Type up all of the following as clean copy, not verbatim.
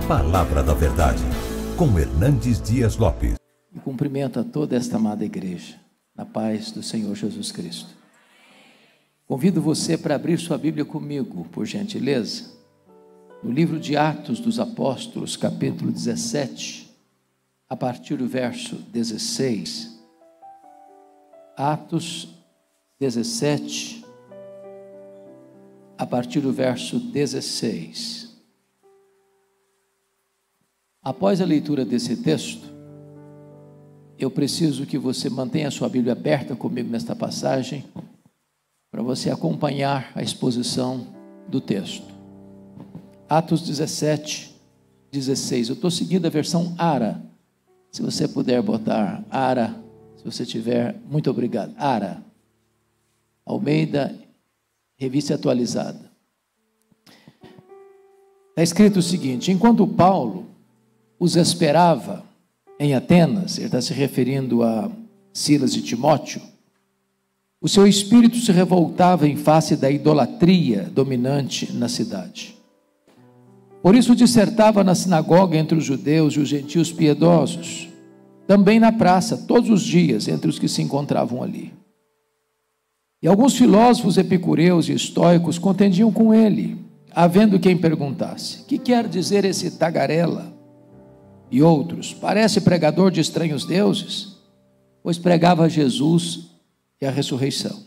Palavra da Verdade, com Hernandes Dias Lopes. E cumprimento a toda esta amada igreja, na paz do Senhor Jesus Cristo. Convido você para abrir sua Bíblia comigo, por gentileza, no livro de Atos dos Apóstolos, capítulo 17, a partir do verso 16. Atos 17, a partir do verso 16. Após a leitura desse texto, eu preciso que você mantenha a sua Bíblia aberta comigo nesta passagem, para você acompanhar a exposição do texto. Atos 17, 16. Eu estou seguindo a versão ARA. Se você puder botar ARA, se você tiver, muito obrigado. ARA, Almeida, Revista Atualizada. Está escrito o seguinte: enquanto Paulo os esperava em Atenas, ele está se referindo a Silas e Timóteo, o seu espírito se revoltava em face da idolatria dominante na cidade. Por isso dissertava na sinagoga entre os judeus e os gentios piedosos, também na praça, todos os dias, entre os que se encontravam ali. E alguns filósofos epicureus e estoicos contendiam com ele, havendo quem perguntasse: que quer dizer esse tagarela? E outros: parece pregador de estranhos deuses, pois pregava Jesus e a ressurreição.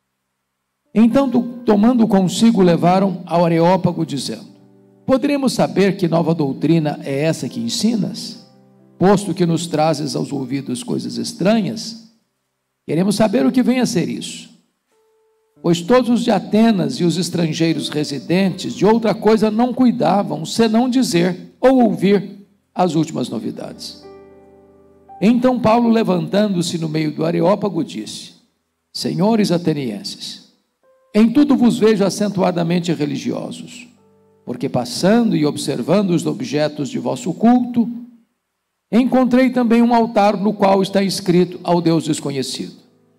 Então, tomando consigo, levaram ao Areópago, dizendo: poderemos saber que nova doutrina é essa que ensinas, posto que nos trazes aos ouvidos coisas estranhas? Queremos saber o que vem a ser isso. Pois todos os de Atenas e os estrangeiros residentes de outra coisa não cuidavam, senão dizer ou ouvir as últimas novidades. Então Paulo, levantando-se no meio do Areópago, disse: senhores atenienses, em tudo vos vejo acentuadamente religiosos, porque passando e observando os objetos de vosso culto, encontrei também um altar no qual está escrito ao Deus desconhecido.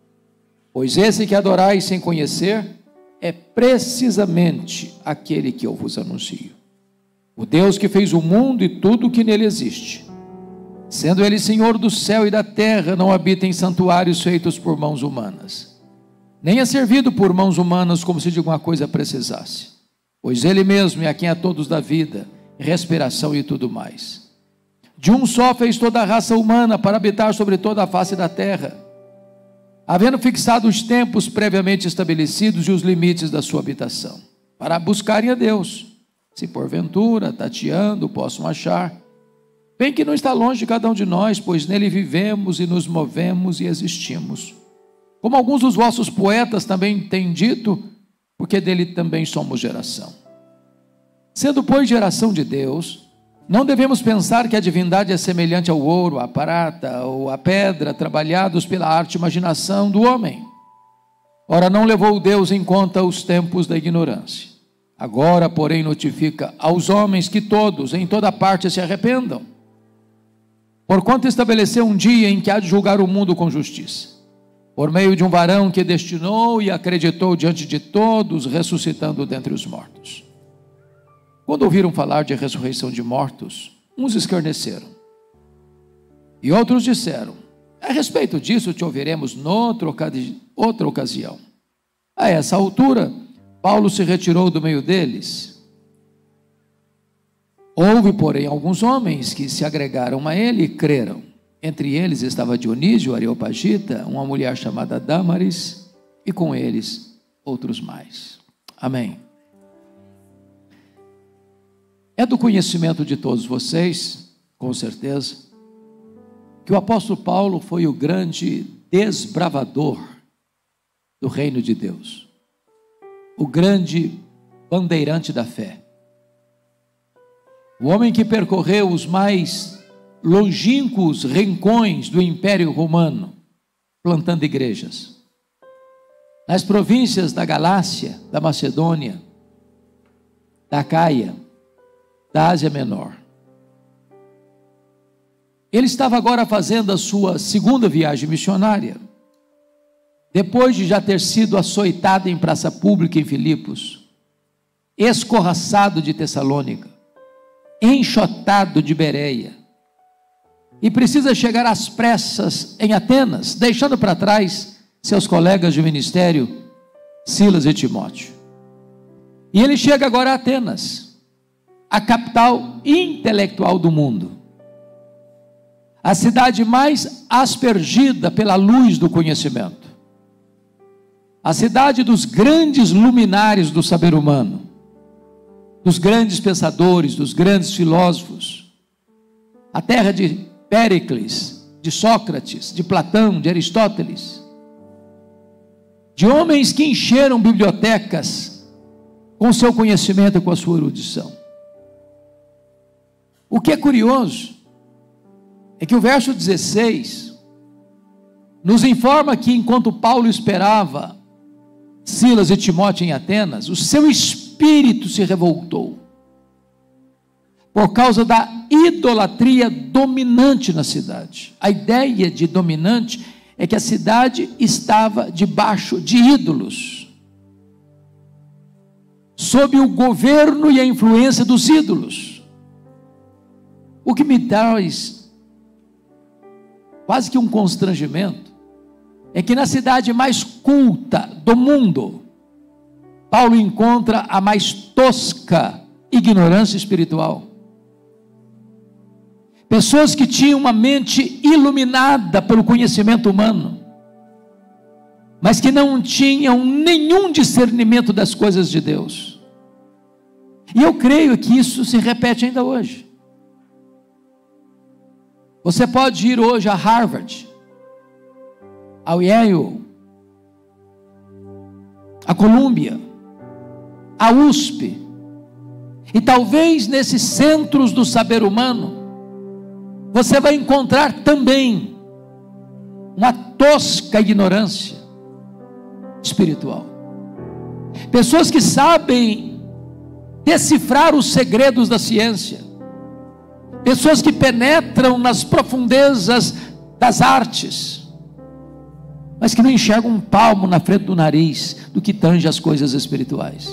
Pois esse que adorais sem conhecer é precisamente aquele que eu vos anuncio. O Deus que fez o mundo e tudo o que nele existe, sendo ele Senhor do céu e da terra, não habita em santuários feitos por mãos humanas, nem é servido por mãos humanas como se de alguma coisa precisasse, pois ele mesmo é a quem a todos dá vida, respiração e tudo mais. De um só fez toda a raça humana para habitar sobre toda a face da terra, havendo fixado os tempos previamente estabelecidos e os limites da sua habitação, para buscarem a Deus, se porventura, tateando, possam achar, bem que não está longe de cada um de nós, pois nele vivemos e nos movemos e existimos. Como alguns dos vossos poetas também têm dito, porque dele também somos geração. Sendo, pois, geração de Deus, não devemos pensar que a divindade é semelhante ao ouro, à prata ou à pedra, trabalhados pela arte e imaginação do homem. Ora, não levou Deus em conta os tempos da ignorância. Agora, porém, notifica aos homens que todos, em toda parte, se arrependam, porquanto estabeleceu um dia em que há de julgar o mundo com justiça, por meio de um varão que destinou e acreditou diante de todos, ressuscitando dentre os mortos. Quando ouviram falar de ressurreição de mortos, uns escarneceram, e outros disseram: a respeito disso te ouviremos noutra ocasião. A essa altura, Paulo se retirou do meio deles. Houve, porém, alguns homens que se agregaram a ele e creram. Entre eles estava Dionísio, Areopagita, uma mulher chamada Dâmaris, e com eles outros mais. Amém. É do conhecimento de todos vocês, com certeza, que o apóstolo Paulo foi o grande desbravador do reino de Deus, o grande bandeirante da fé, o homem que percorreu os mais longínquos rincões do Império Romano, plantando igrejas, nas províncias da Galácia, da Macedônia, da Acaia, da Ásia Menor. Ele estava agora fazendo a sua segunda viagem missionária, depois de já ter sido açoitado em praça pública em Filipos, escorraçado de Tessalônica, enxotado de Bereia e precisa chegar às pressas em Atenas, deixando para trás seus colegas de ministério, Silas e Timóteo. E ele chega agora a Atenas, a capital intelectual do mundo, a cidade mais aspergida pela luz do conhecimento, a cidade dos grandes luminares do saber humano, dos grandes pensadores, dos grandes filósofos, a terra de Péricles, de Sócrates, de Platão, de Aristóteles, de homens que encheram bibliotecas com seu conhecimento e com a sua erudição. O que é curioso é que o verso 16 nos informa que enquanto Paulo esperava Silas e Timóteo em Atenas, o seu espírito se revoltou por causa da idolatria dominante na cidade. A ideia de dominante é que a cidade estava debaixo de ídolos, sob o governo e a influência dos ídolos. O que me traz quase que um constrangimento é que na cidade mais culta do mundo, Paulo encontra a mais tosca ignorância espiritual. Pessoas que tinham uma mente iluminada pelo conhecimento humano, mas que não tinham nenhum discernimento das coisas de Deus. E eu creio que isso se repete ainda hoje. Você pode ir hoje a Harvard, ao Yale, a Columbia, a USP, e talvez nesses centros do saber humano, você vai encontrar também uma tosca ignorância espiritual. Pessoas que sabem decifrar os segredos da ciência, pessoas que penetram nas profundezas das artes, mas que não enxergam um palmo na frente do nariz do que tange as coisas espirituais.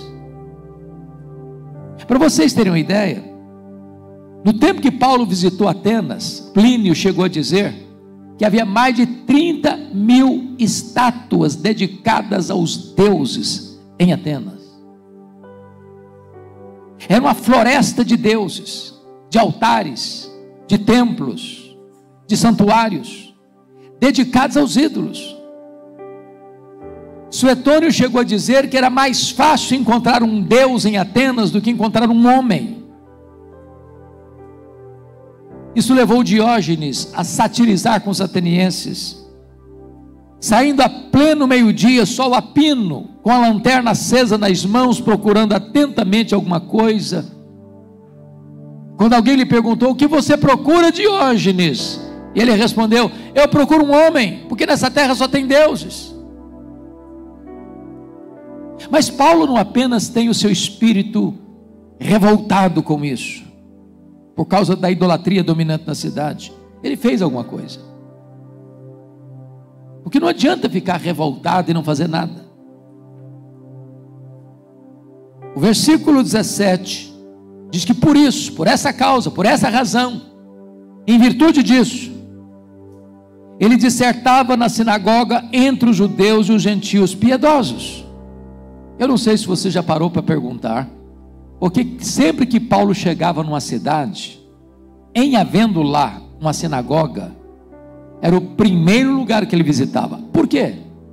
Para vocês terem uma ideia, no tempo que Paulo visitou Atenas, Plínio chegou a dizer que havia mais de 30.000 estátuas dedicadas aos deuses em Atenas. Era uma floresta de deuses, de altares, de templos, de santuários, dedicados aos ídolos. Suetônio chegou a dizer que era mais fácil encontrar um deus em Atenas do que encontrar um homem. Isso levou Diógenes a satirizar com os atenienses, saindo a pleno meio-dia, sol a pino, com a lanterna acesa nas mãos, procurando atentamente alguma coisa. Quando alguém lhe perguntou: o que você procura, Diógenes? E ele respondeu: eu procuro um homem, porque nessa terra só tem deuses. Mas Paulo não apenas tem o seu espírito revoltado com isso, por causa da idolatria dominante na cidade, ele fez alguma coisa. Porque não adianta ficar revoltado e não fazer nada. O versículo 17 diz que por isso, por essa causa, por essa razão, em virtude disso, ele dissertava na sinagoga entre os judeus e os gentios piedosos. Eu não sei se você já parou para perguntar, porque sempre que Paulo chegava numa cidade, em havendo lá uma sinagoga, era o primeiro lugar que ele visitava. Por quê?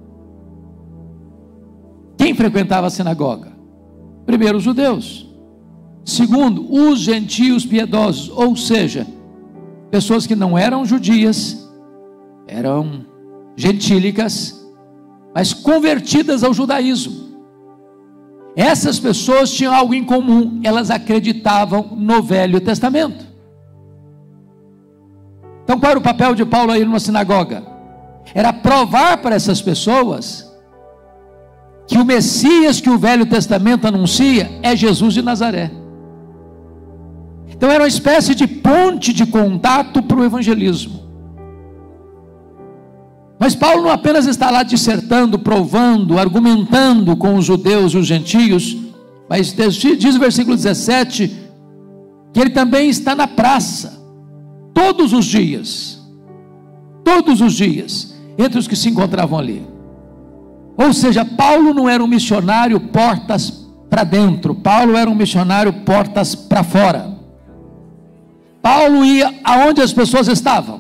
Quem frequentava a sinagoga? Primeiro, os judeus. Segundo, os gentios piedosos, ou seja, pessoas que não eram judias, eram gentílicas, mas convertidas ao judaísmo. Essas pessoas tinham algo em comum: elas acreditavam no Velho Testamento. Então qual era o papel de Paulo aí numa sinagoga? Era provar para essas pessoas que o Messias que o Velho Testamento anuncia é Jesus de Nazaré. Então era uma espécie de ponte de contato para o evangelismo. Mas Paulo não apenas está lá dissertando, provando, argumentando com os judeus e os gentios, mas diz o versículo 17, que ele também está na praça, todos os dias, entre os que se encontravam ali. Ou seja, Paulo não era um missionário portas para dentro, Paulo era um missionário portas para fora. Paulo ia aonde as pessoas estavam.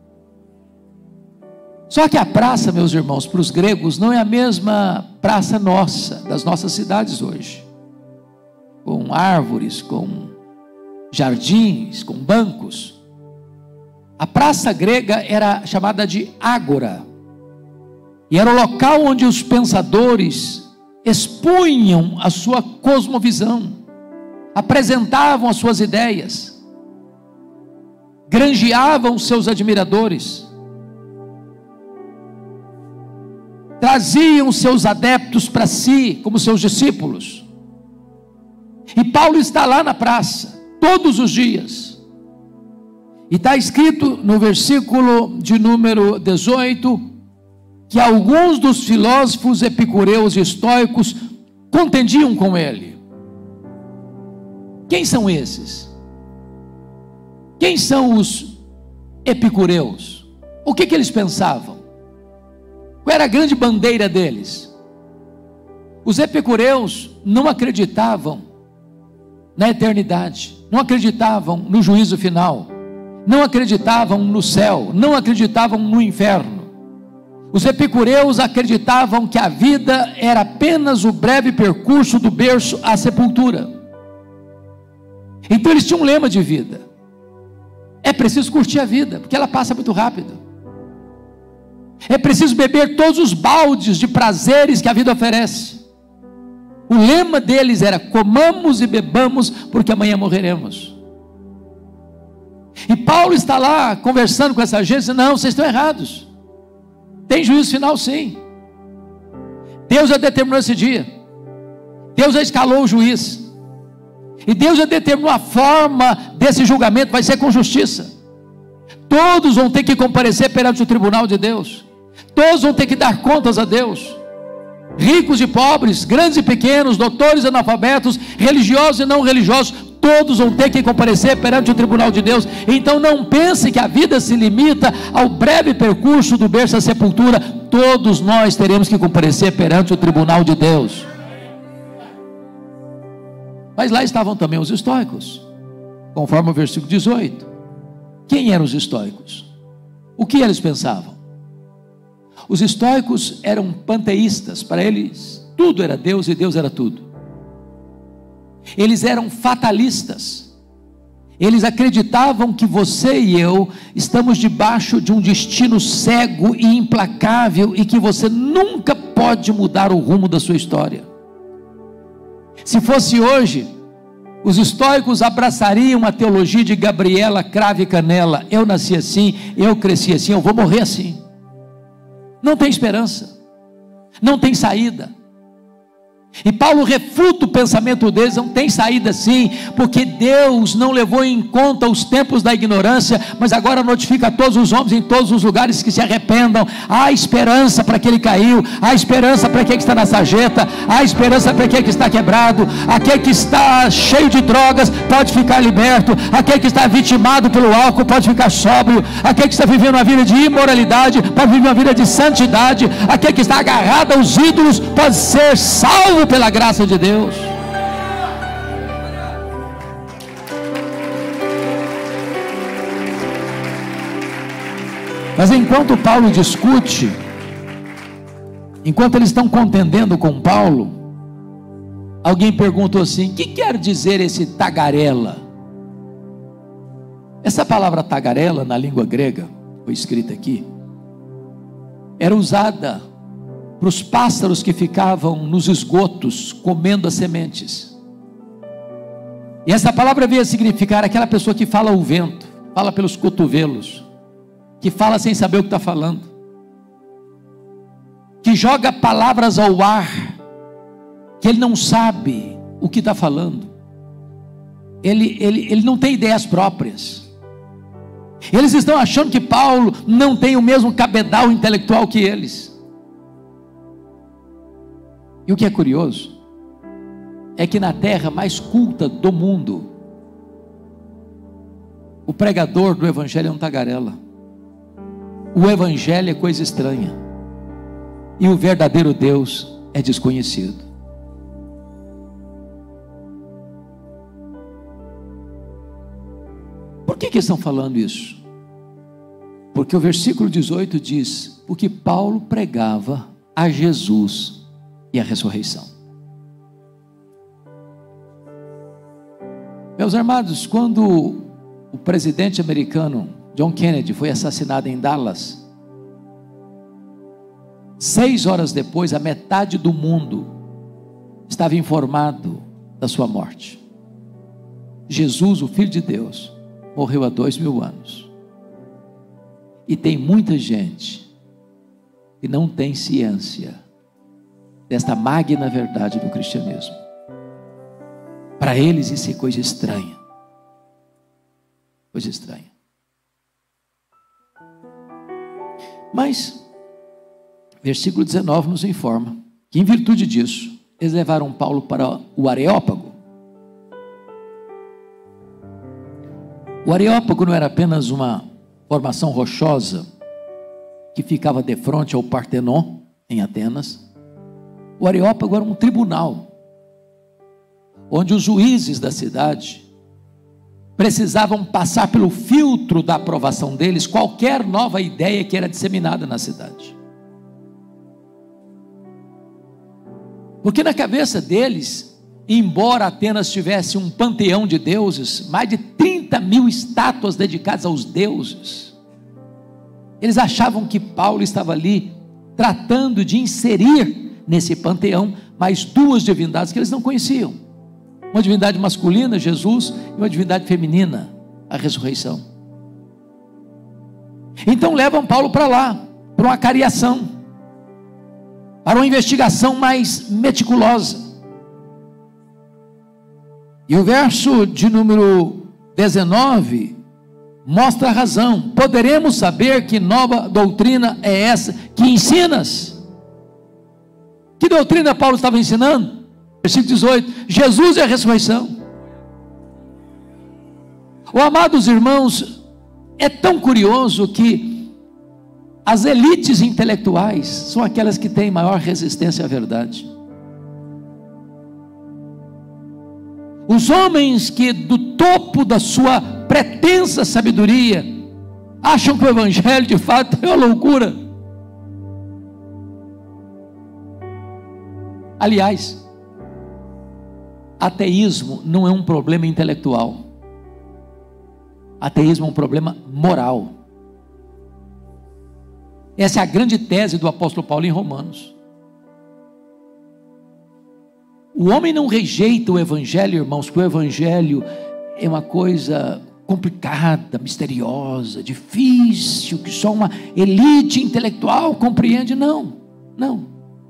Só que a praça, meus irmãos, para os gregos não é a mesma praça nossa, das nossas cidades hoje, com árvores, com jardins, com bancos. A praça grega era chamada de ágora, e era o local onde os pensadores expunham a sua cosmovisão, apresentavam as suas ideias, granjeavam seus admiradores, traziam seus adeptos para si, como seus discípulos. E Paulo está lá na praça, todos os dias. E está escrito no versículo de número 18, que alguns dos filósofos epicureus e estoicos contendiam com ele. Quem são esses? Quem são os epicureus? O que eles pensavam? Qual era a grande bandeira deles? Os epicureus não acreditavam na eternidade, não acreditavam no juízo final, não acreditavam no céu, não acreditavam no inferno. Os epicureus acreditavam que a vida era apenas o breve percurso do berço à sepultura. Então eles tinham um lema de vida: é preciso curtir a vida, porque ela passa muito rápido. É preciso beber todos os baldes de prazeres que a vida oferece. O lema deles era: comamos e bebamos, porque amanhã morreremos. E Paulo está lá conversando com essa gente, dizendo: não, vocês estão errados. Tem juízo final, sim. Deus já determinou esse dia. Deus já escalou o juiz. E Deus já determinou a forma desse julgamento, vai ser com justiça. Todos vão ter que comparecer perante o tribunal de Deus. Todos vão ter que dar contas a Deus. Ricos e pobres, grandes e pequenos, doutores e analfabetos, religiosos e não religiosos, todos vão ter que comparecer perante o tribunal de Deus. Então não pense que a vida se limita ao breve percurso do berço à sepultura. Todos nós teremos que comparecer perante o tribunal de Deus. Mas lá estavam também os estoicos, conforme o versículo 18. Quem eram os estoicos? O que eles pensavam? Os estoicos eram panteístas. Para eles tudo era Deus e Deus era tudo. Eles eram fatalistas. Eles acreditavam que você e eu estamos debaixo de um destino cego e implacável, e que você nunca pode mudar o rumo da sua história. Se fosse hoje, os estoicos abraçariam a teologia de Gabriela Cravo e Canela: eu nasci assim, eu cresci assim, eu vou morrer assim. Não tem esperança, não tem saída. E Paulo refuta o pensamento deles: não tem saída sim, porque Deus não levou em conta os tempos da ignorância, mas agora notifica a todos os homens em todos os lugares que se arrependam. Há esperança para aquele que caiu, há esperança para aquele que está na sarjeta, há esperança para aquele que está quebrado, aquele que está cheio de drogas pode ficar liberto, aquele que está vitimado pelo álcool pode ficar sóbrio, aquele que está vivendo uma vida de imoralidade pode viver uma vida de santidade, aquele que está agarrado aos ídolos pode ser salvo pela graça de Deus. Mas enquanto Paulo discute, enquanto eles estão contendendo com Paulo, alguém perguntou assim: o que quer dizer esse tagarela? Essa palavra tagarela, na língua grega, foi escrita aqui, era usada para os pássaros que ficavam nos esgotos comendo as sementes. E essa palavra veio a significar aquela pessoa que fala ao vento, fala pelos cotovelos, que fala sem saber o que está falando, que joga palavras ao ar, que ele não sabe o que está falando, ele não tem ideias próprias. Eles estão achando que Paulo não tem o mesmo cabedal intelectual que eles. E o que é curioso é que na terra mais culta do mundo, O pregador do evangelho é um tagarela. O evangelho é coisa estranha. E o verdadeiro Deus é desconhecido. Por que estão falando isso? Porque o versículo 18 diz: porque Paulo pregava a Jesus e a ressurreição. Meus amados, quando o presidente americano John Kennedy foi assassinado em Dallas, 6 horas depois, a metade do mundo estava informado da sua morte. Jesus, o Filho de Deus, morreu há 2000 anos. E tem muita gente que não tem ciência desta magna verdade do cristianismo. Para eles isso é coisa estranha. Coisa estranha. Mas, versículo 19 nos informa que, em virtude disso, eles levaram Paulo para o Areópago. O Areópago não era apenas uma formação rochosa que ficava de frente ao Partenon, em Atenas. O Areópago era um tribunal, onde os juízes da cidade precisavam passar pelo filtro da aprovação deles qualquer nova ideia que era disseminada na cidade. Porque na cabeça deles, embora Atenas tivesse um panteão de deuses, mais de 30.000 estátuas dedicadas aos deuses, eles achavam que Paulo estava ali tratando de inserir nesse panteão mais 2 divindades que eles não conheciam. Uma divindade masculina, Jesus, e uma divindade feminina, a ressurreição. Então levam Paulo para lá, para uma cariação, para uma investigação mais meticulosa. E o verso de número 19 mostra a razão. Poderemos saber que nova doutrina é essa que ensinas? Que doutrina Paulo estava ensinando? Versículo 18: Jesus é a ressurreição. Amados irmãos, é tão curioso que as elites intelectuais são aquelas que têm maior resistência à verdade. Os homens que do topo da sua pretensa sabedoria acham que o evangelho de fato é uma loucura. Aliás, ateísmo não é um problema intelectual. Ateísmo é um problema moral. Essa é a grande tese do apóstolo Paulo em Romanos. O homem não rejeita o evangelho, irmãos, porque o evangelho é uma coisa complicada, misteriosa, difícil, que só uma elite intelectual compreende. Não, não.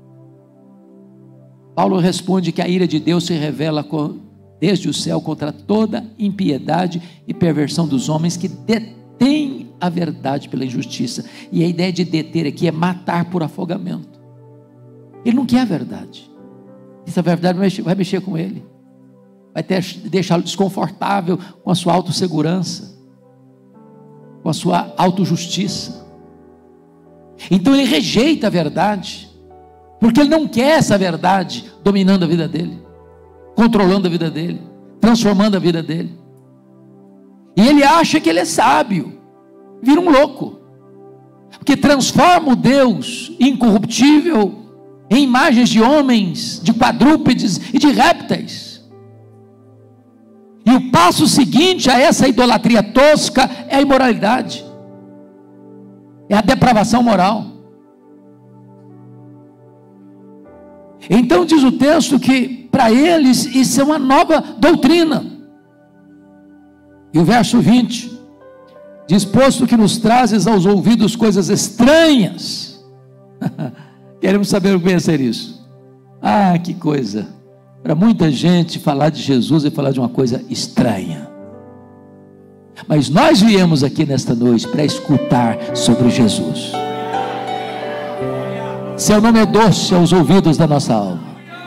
Paulo responde que a ira de Deus se revela desde o céu contra toda impiedade e perversão dos homens que detêm a verdade pela injustiça. E a ideia de deter aqui é matar por afogamento. Ele não quer a verdade. Essa verdade vai mexer com ele, vai deixá-lo desconfortável com a sua autossegurança, com a sua autojustiça. Então ele rejeita a verdade, porque ele não quer essa verdade dominando a vida dele, controlando a vida dele, transformando a vida dele. E ele acha que ele é sábio, vira um louco, porque transforma o Deus incorruptível em imagens de homens, de quadrúpedes e de répteis. E o passo seguinte a essa idolatria tosca é a imoralidade, é a depravação moral. Então diz o texto que para eles isso é uma nova doutrina. E o verso 20 diz: posto que nos trazes aos ouvidos coisas estranhas. Queremos saber o que é ser isso. Ah, que coisa! Para muita gente falar de Jesus é falar de uma coisa estranha. Mas nós viemos aqui nesta noite para escutar sobre Jesus. Seu nome é doce aos ouvidos da nossa alma.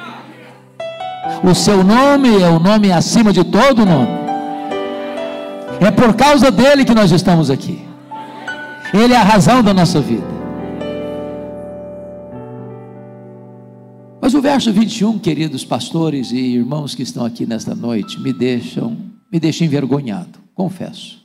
O seu nome é o nome acima de todo nome. É por causa dele que nós estamos aqui. Ele é a razão da nossa vida. Mas o verso 21, queridos pastores e irmãos que estão aqui nesta noite, me deixa envergonhado, confesso.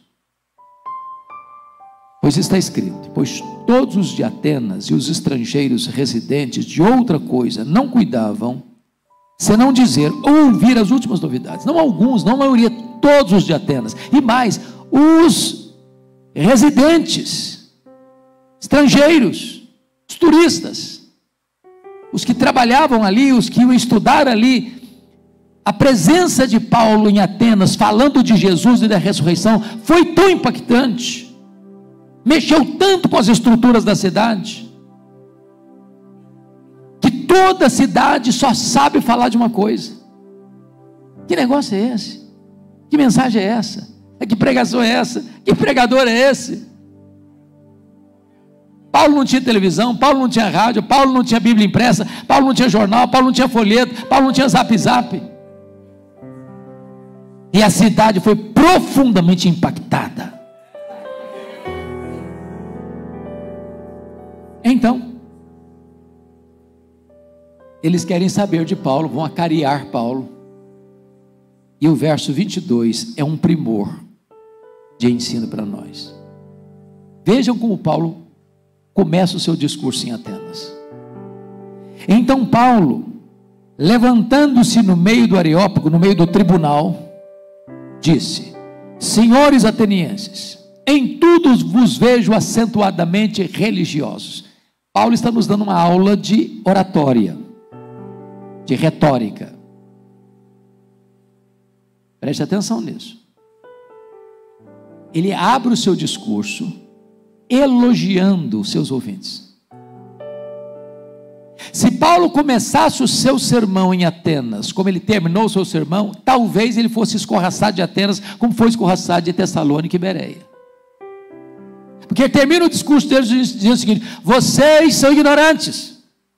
Pois está escrito: pois todos os de Atenas e os estrangeiros residentes de outra coisa não cuidavam, senão dizer ou ouvir as últimas novidades. Não alguns, não a maioria, todos os de Atenas. E mais, os residentes, estrangeiros, os turistas, os que trabalhavam ali, os que iam estudar ali. A presença de Paulo em Atenas, falando de Jesus e da ressurreição, foi tão impactante, mexeu tanto com as estruturas da cidade, que toda a cidade só sabe falar de uma coisa. Que negócio é esse? Que mensagem é essa? Que pregação é essa? Que pregador é esse? Paulo não tinha televisão, Paulo não tinha rádio, Paulo não tinha Bíblia impressa, Paulo não tinha jornal, Paulo não tinha folheto, Paulo não tinha zap. E a cidade foi profundamente impactada. Então, eles querem saber de Paulo, vão acariar Paulo. E o verso 22 é um primor de ensino para nós. Vejam como Paulo começa o seu discurso em Atenas. Então Paulo, levantando-se no meio do Areópago, no meio do tribunal, disse: senhores atenienses, em tudo vos vejo acentuadamente religiosos. Paulo está nos dando uma aula de oratória, de retórica. Preste atenção nisso. Ele abre o seu discurso elogiando os seus ouvintes. Se Paulo começasse o seu sermão em Atenas, como ele terminou o seu sermão, talvez ele fosse escorraçado de Atenas, como foi escorraçado de Tessalônica e Bereia. Porque ele termina o discurso dele dizendo o seguinte: vocês são ignorantes.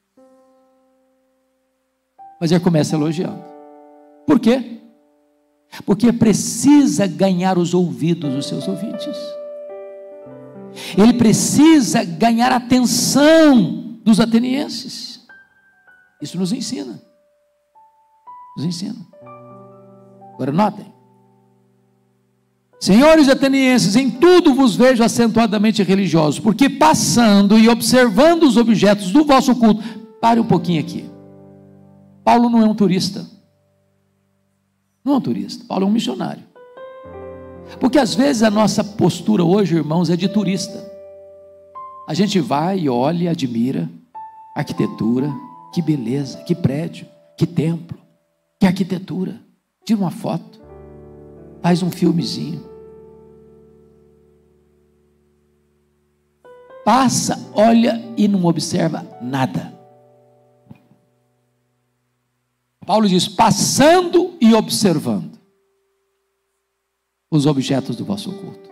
Mas ele começa elogiando. Por quê? Porque precisa ganhar os ouvidos dos seus ouvintes. Ele precisa ganhar a atenção dos atenienses. Isso nos ensina. Nos ensina. Agora notem: senhores atenienses, em tudo vos vejo acentuadamente religiosos, porque passando e observando os objetos do vosso culto. Pare um pouquinho aqui. Paulo não é um turista. Não é um turista. Paulo é um missionário. Porque às vezes a nossa postura hoje, irmãos, é de turista. A gente vai e olha e admira a arquitetura, que beleza, que prédio, que templo, que arquitetura. Tira uma foto, faz um filmezinho. Passa, olha e não observa nada. Paulo diz: passando e observando os objetos do vosso culto.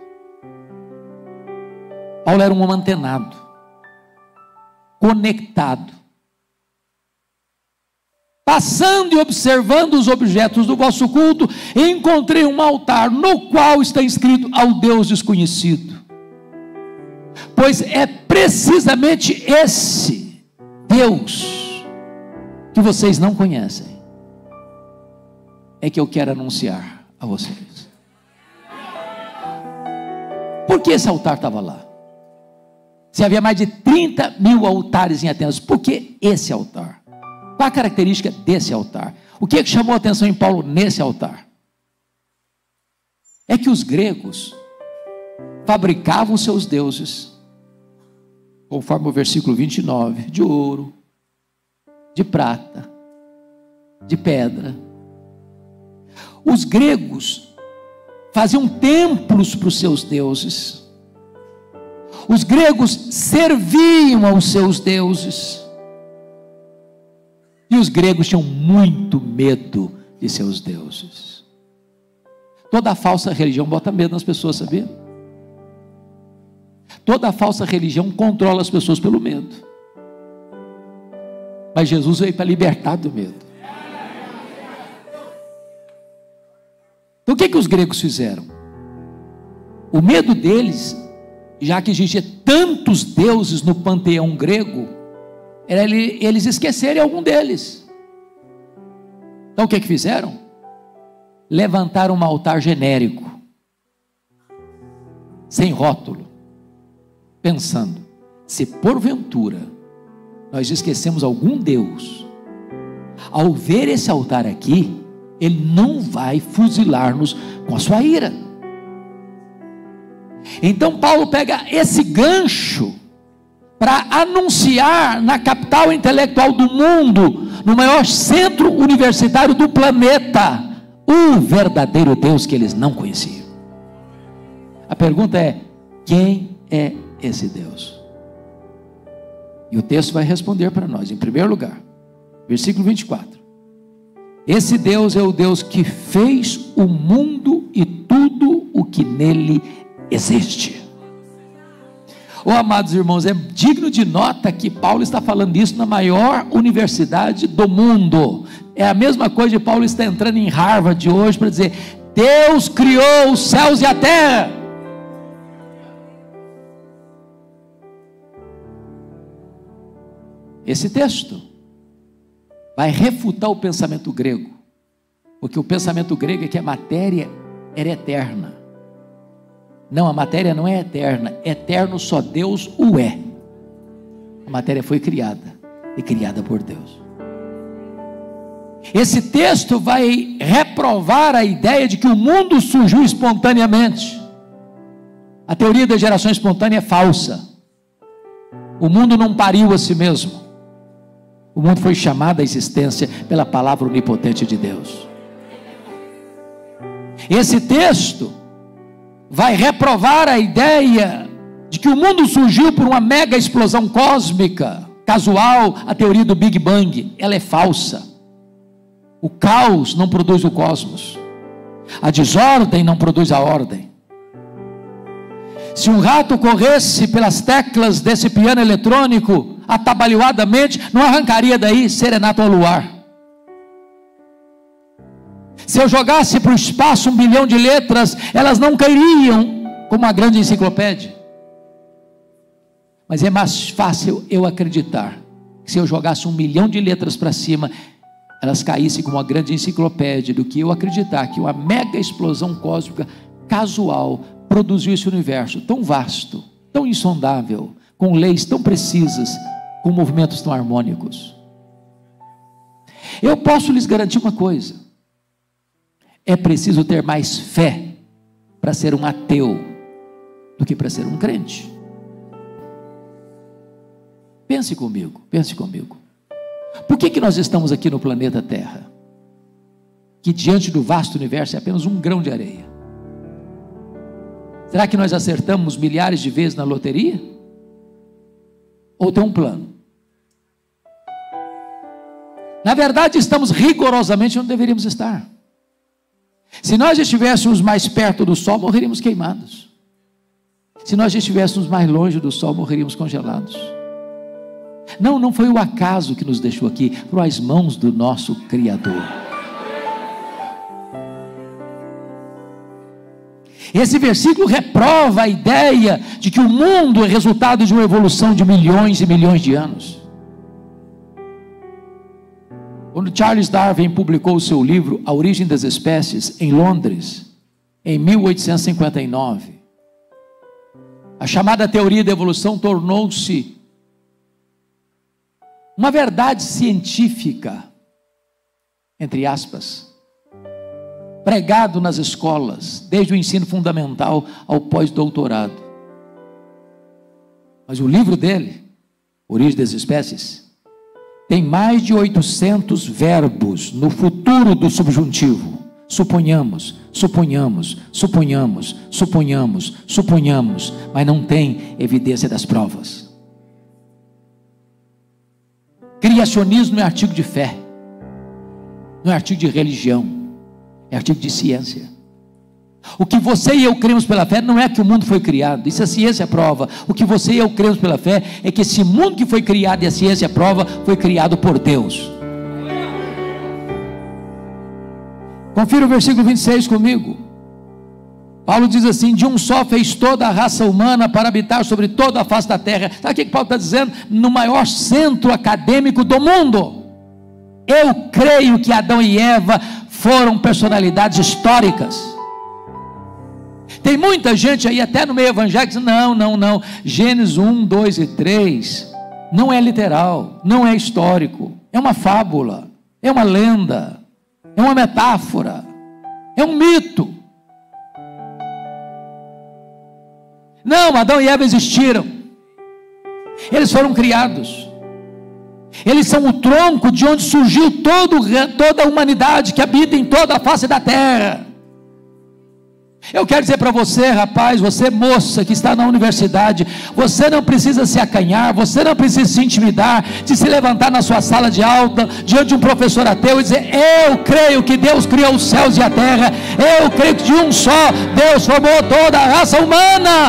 Paulo era um homem antenado, conectado. Passando e observando os objetos do vosso culto, encontrei um altar no qual está escrito: ao Deus desconhecido. Pois é precisamente esse Deus que vocês não conhecem, é que eu quero anunciar a vocês. Por que esse altar estava lá? Se havia mais de 30 mil altares em Atenas, por que esse altar? Qual a característica desse altar? O que chamou a atenção em Paulo nesse altar? É que os gregos fabricavam seus deuses, conforme o versículo 29, de ouro, de prata, de pedra. Os gregos faziam templos para os seus deuses. Os gregos serviam aos seus deuses. E os gregos tinham muito medo de seus deuses. Toda falsa religião bota medo nas pessoas, sabia? Toda falsa religião controla as pessoas pelo medo. Mas Jesus veio para libertar do medo. Então o que os gregos fizeram? O medo deles, já que existia tantos deuses no panteão grego, era eles esquecerem algum deles. Então o que fizeram? Levantaram um altar genérico, sem rótulo, pensando: se porventura nós esquecemos algum Deus, ao ver esse altar aqui, ele não vai fuzilar-nos com a sua ira. Então Paulo pega esse gancho para anunciar na capital intelectual do mundo, no maior centro universitário do planeta, o verdadeiro Deus que eles não conheciam. A pergunta é: quem é esse Deus? E o texto vai responder para nós, em primeiro lugar, versículo 24: esse Deus é o Deus que fez o mundo e tudo o que nele existe. Oh, amados irmãos, é digno de nota que Paulo está falando isso na maior universidade do mundo. É a mesma coisa de Paulo estar entrando em Harvard hoje para dizer: Deus criou os céus e a terra. Esse texto vai refutar o pensamento grego, porque o pensamento grego é que a matéria era eterna. Não, a matéria não é eterna. Eterno só Deus o é. A matéria foi criada, e criada por Deus. Esse texto vai reprovar a ideia de que o mundo surgiu espontaneamente. A teoria da geração espontânea é falsa. O mundo não pariu a si mesmo. O mundo foi chamado à existência pela palavra onipotente de Deus. Esse texto vai reprovar a ideia de que o mundo surgiu por uma mega explosão cósmica, casual. A teoria do Big Bang, ela é falsa. O caos não produz o cosmos. A desordem não produz a ordem. Se um rato corresse pelas teclas desse piano eletrônico atabalhoadamente, não arrancaria daí serenato ao luar. Se eu jogasse para o espaço 1 bilhão de letras, elas não cairiam como uma grande enciclopédia. Mas é mais fácil eu acreditar que se eu jogasse 1 milhão de letras para cima, elas caíssem como uma grande enciclopédia, do que eu acreditar que uma mega explosão cósmica casual produziu esse universo tão vasto, tão insondável, com leis tão precisas, com movimentos tão harmônicos. Eu posso lhes garantir uma coisa: é preciso ter mais fé para ser um ateu do que para ser um crente. Pense comigo, pense comigo. Por que nós estamos aqui no planeta Terra, que diante do vasto universo é apenas um grão de areia? Será que nós acertamos milhares de vezes na loteria? Ou tem um plano? Na verdade, estamos rigorosamente onde deveríamos estar. Se nós estivéssemos mais perto do Sol, morreríamos queimados. Se nós estivéssemos mais longe do Sol, morreríamos congelados. Não foi o acaso que nos deixou aqui, foram as mãos do nosso Criador. Esse versículo reprova a ideia de que o mundo é resultado de uma evolução de milhões e milhões de anos. Quando Charles Darwin publicou o seu livro A Origem das Espécies, em Londres, em 1859, a chamada teoria da evolução tornou-se uma verdade científica, entre aspas, pregado nas escolas, desde o ensino fundamental ao pós-doutorado. Mas o livro dele, Origem das Espécies, tem mais de 800 verbos no futuro do subjuntivo. Suponhamos, suponhamos, suponhamos, suponhamos, suponhamos, mas não tem evidência das provas. Criacionismo é artigo de fé, não é artigo de religião, é artigo de ciência. O que você e eu cremos pela fé não é que o mundo foi criado, isso a ciência prova. O que você e eu cremos pela fé é que esse mundo que foi criado e a ciência prova foi criado por Deus. Confira o versículo 26 comigo. Paulo diz assim: de um só fez toda a raça humana para habitar sobre toda a face da terra. Sabe o que Paulo está dizendo? No maior centro acadêmico do mundo. Eu creio que Adão e Eva foram personalidades históricas. Tem muita gente aí, até no meio evangélico, que diz: não, Gênesis 1, 2 e 3 não é literal, não é histórico, é uma fábula, é uma lenda, é uma metáfora, é um mito. Não, Adão e Eva existiram, eles foram criados, eles são o tronco de onde surgiu toda a humanidade que habita em toda a face da terra. Eu quero dizer para você, rapaz, você moça que está na universidade, você não precisa se acanhar, você não precisa se intimidar, de se levantar na sua sala de aula, diante de um professor ateu e dizer: eu creio que Deus criou os céus e a terra, eu creio que de um só Deus formou toda a raça humana.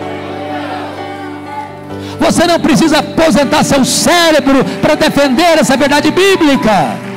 Você não precisa aposentar seu cérebro para defender essa verdade bíblica.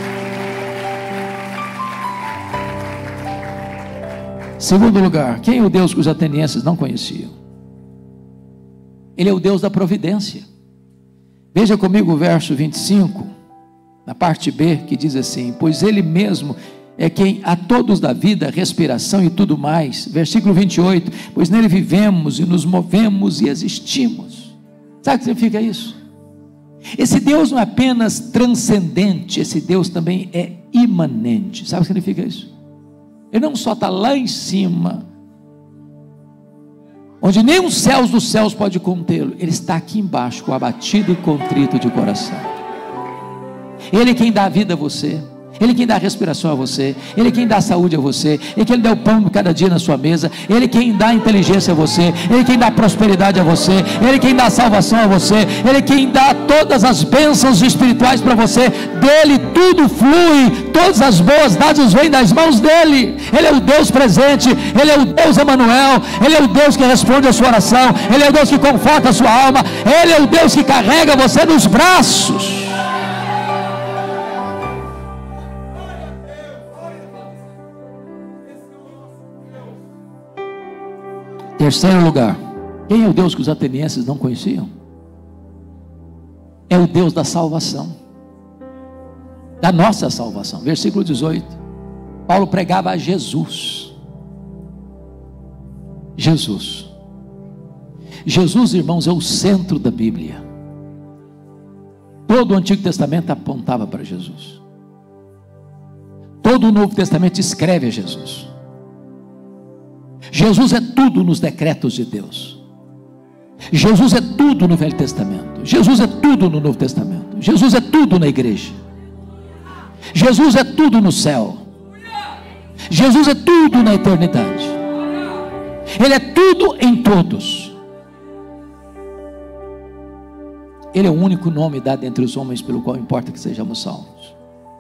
Segundo lugar, quem é o Deus que os atenienses não conheciam? Ele é o Deus da providência. Veja comigo o verso 25, na parte B, que diz assim: pois Ele mesmo é quem a todos dá vida, respiração e tudo mais. Versículo 28, pois nele vivemos e nos movemos e existimos. Sabe o que significa isso? Esse Deus não é apenas transcendente, esse Deus também é imanente. Sabe o que significa isso? Ele não só está lá em cima, onde nem os céus dos céus pode contê-lo, ele está aqui embaixo, com abatido e contrito de coração. Ele é quem dá a vida a você, Ele é quem dá a respiração a você, Ele é quem dá a saúde a você, Ele é quem dá o pão de cada dia na sua mesa, Ele é quem dá a inteligência a você, Ele é quem dá a prosperidade a você, Ele é quem dá a salvação a você, Ele é quem dá todas as bênçãos espirituais para você. Dele tudo flui, todas as boas dádivas vêm das mãos dele. Ele é o Deus presente, Ele é o Deus Emanuel, Ele é o Deus que responde a sua oração, Ele é o Deus que conforta a sua alma, Ele é o Deus que carrega você nos braços. Terceiro lugar, quem é o Deus que os atenienses não conheciam? É o Deus da salvação, da nossa salvação. Versículo 18, Paulo pregava a Jesus. Jesus, irmãos, é o centro da Bíblia. Todo o Antigo Testamento apontava para Jesus, todo o Novo Testamento escreve a Jesus. Jesus é tudo nos decretos de Deus, Jesus é tudo no Velho Testamento, Jesus é tudo no Novo Testamento, Jesus é tudo na igreja, Jesus é tudo no céu, Jesus é tudo na eternidade, Ele é tudo em todos. Ele é o único nome dado entre os homens pelo qual importa que sejamos salvos.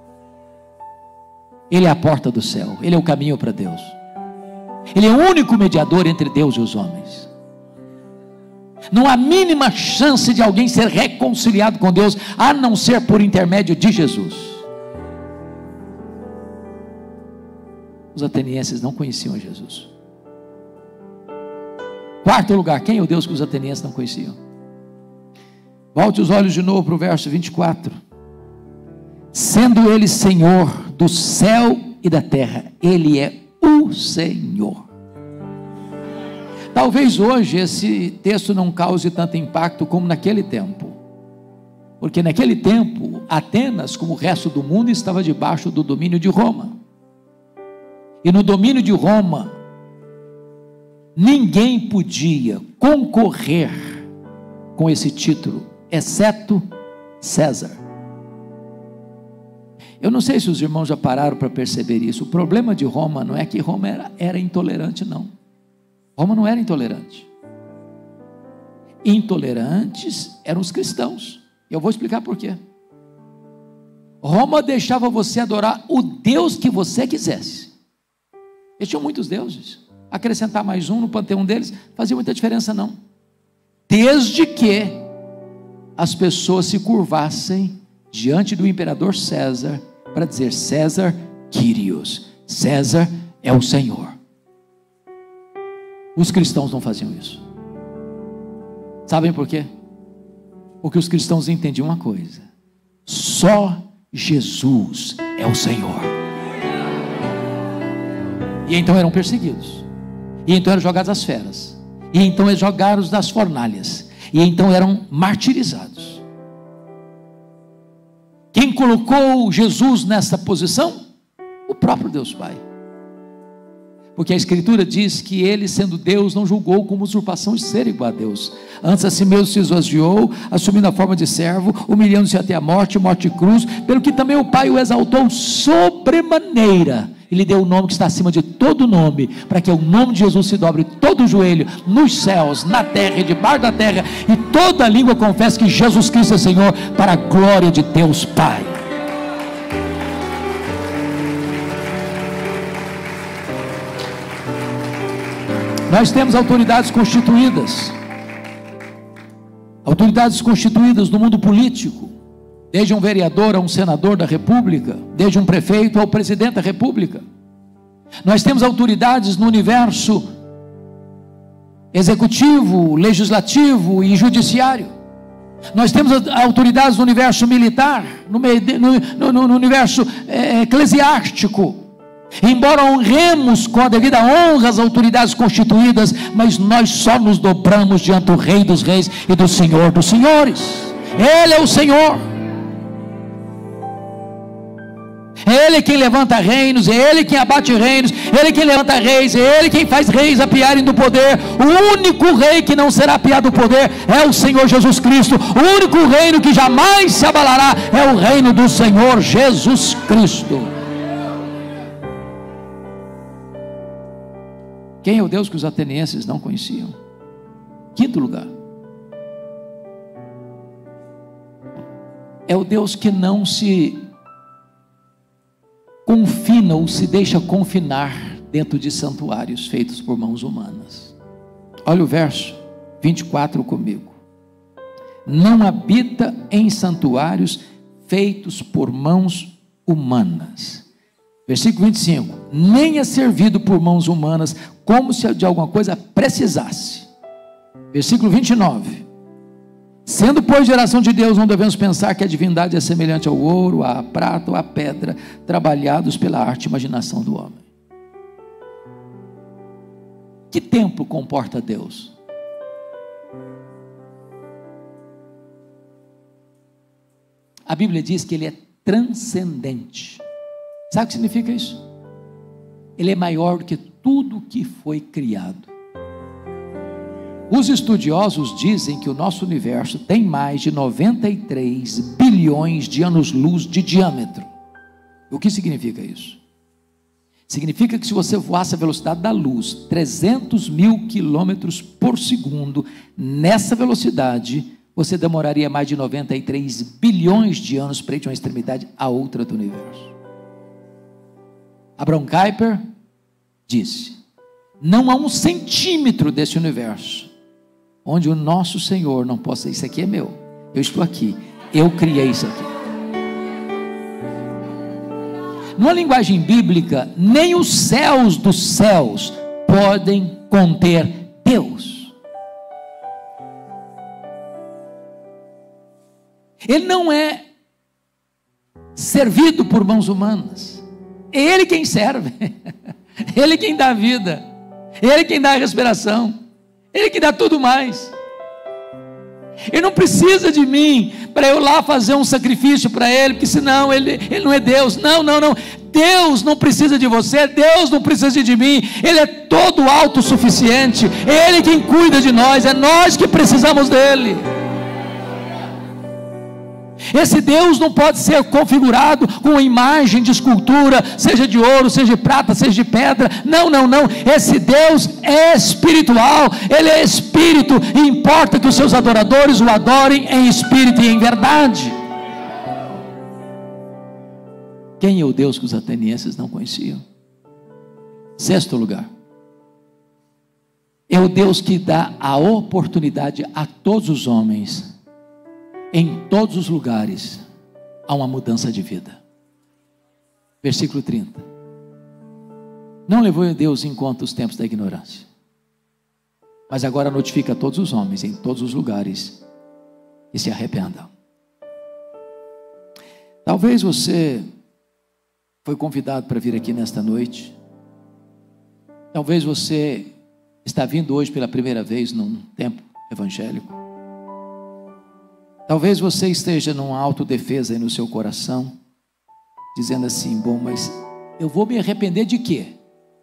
Ele é a porta do céu, Ele é o caminho para Deus, Ele é o único mediador entre Deus e os homens. Não há mínima chance de alguém ser reconciliado com Deus, a não ser por intermédio de Jesus. Os atenienses não conheciam Jesus. Quarto lugar, quem é o Deus que os atenienses não conheciam? Volte os olhos de novo para o verso 24. Sendo Ele Senhor do céu e da terra, Ele é o Senhor. Talvez hoje esse texto não cause tanto impacto como naquele tempo, porque naquele tempo Atenas, como o resto do mundo, estava debaixo do domínio de Roma, e no domínio de Roma ninguém podia concorrer com esse título, exceto César. Eu não sei se os irmãos já pararam para perceber isso. O problema de Roma não é que Roma era intolerante, não. Roma não era intolerante. Intolerantes eram os cristãos. E eu vou explicar por quê. Roma deixava você adorar o Deus que você quisesse. Eles tinham muitos deuses. Acrescentar mais um no panteão deles fazia muita diferença, não. Desde que as pessoas se curvassem diante do imperador César, para dizer: César Quírios, César é o Senhor. Os cristãos não faziam isso. Sabem por quê? Porque os cristãos entendiam uma coisa: só Jesus é o Senhor. E então eram perseguidos, e então eram jogados às feras, e então eram jogados das fornalhas, e então eram martirizados. Quem colocou Jesus nessa posição? O próprio Deus Pai. Porque a Escritura diz que ele, sendo Deus, não julgou como usurpação de ser igual a Deus. Antes a si mesmo se esvaziou, assumindo a forma de servo, humilhando-se até a morte de cruz, pelo que também o Pai o exaltou sobremaneira, e lhe deu o nome que está acima de todo nome, para que o nome de Jesus se dobre todo o joelho, nos céus, na terra e debaixo da terra, e toda língua confesse que Jesus Cristo é Senhor, para a glória de Deus Pai. Nós temos autoridades constituídas no mundo político, desde um vereador a um senador da república, desde um prefeito ao presidente da república. Nós temos autoridades no universo executivo, legislativo e judiciário. Nós temos autoridades no universo militar, no universo eclesiástico. Embora honremos com a devida honra as autoridades constituídas, mas nós só nos dobramos diante do Rei dos Reis e do Senhor dos Senhores. Ele é o Senhor. É Ele quem levanta reinos, é Ele quem abate reinos, é Ele quem levanta reis, é Ele quem faz reis apiarem do poder. O único rei que não será apiado do poder é o Senhor Jesus Cristo. O único reino que jamais se abalará é o reino do Senhor Jesus Cristo. Quem é o Deus que os atenienses não conheciam? Quinto lugar, é o Deus que não se confina ou se deixa confinar dentro de santuários feitos por mãos humanas. Olha o verso 24 comigo. Não habita em santuários feitos por mãos humanas. Versículo 25. Nem é servido por mãos humanas, como se de alguma coisa precisasse. Versículo 29. Sendo, pois, geração de Deus, não devemos pensar que a divindade é semelhante ao ouro, à prata ou à pedra, trabalhados pela arte e imaginação do homem. Que templo comporta Deus? A Bíblia diz que Ele é transcendente. Sabe o que significa isso? Ele é maior do que tudo que foi criado. Os estudiosos dizem que o nosso universo tem mais de 93 bilhões de anos-luz de diâmetro. O que significa isso? Significa que se você voasse a velocidade da luz, 300 mil quilômetros por segundo, nessa velocidade, você demoraria mais de 93 bilhões de anos para ir de uma extremidade à outra do universo. Abraham Kuyper disse: não há um centímetro desse universo onde o nosso Senhor não possa dizer, isso aqui é meu, eu estou aqui, eu criei isso aqui. Numa linguagem bíblica, nem os céus dos céus podem conter Deus. Ele não é servido por mãos humanas. É Ele quem serve, Ele quem dá a vida, Ele quem dá a respiração, Ele que dá tudo mais. Ele não precisa de mim para eu lá fazer um sacrifício para Ele, porque senão Ele não é Deus. Não. Deus não precisa de você, Deus não precisa de mim. Ele é todo autossuficiente, é Ele quem cuida de nós, é nós que precisamos dEle. Esse Deus não pode ser configurado com uma imagem de escultura, seja de ouro, seja de prata, seja de pedra. Não. Esse Deus é espiritual, Ele é espírito, e importa que os seus adoradores o adorem em espírito e em verdade. Quem é o Deus que os atenienses não conheciam? Sexto lugar, é o Deus que dá a oportunidade a todos os homens, em todos os lugares, há uma mudança de vida. Versículo 30. Não levou Deus em conta os tempos da ignorância. Mas agora notifica a todos os homens em todos os lugares que se arrependam. Talvez você foi convidado para vir aqui nesta noite. Talvez você está vindo hoje pela primeira vez num tempo evangélico. Talvez você esteja numa autodefesa aí no seu coração, dizendo assim: bom, mas eu vou me arrepender de quê?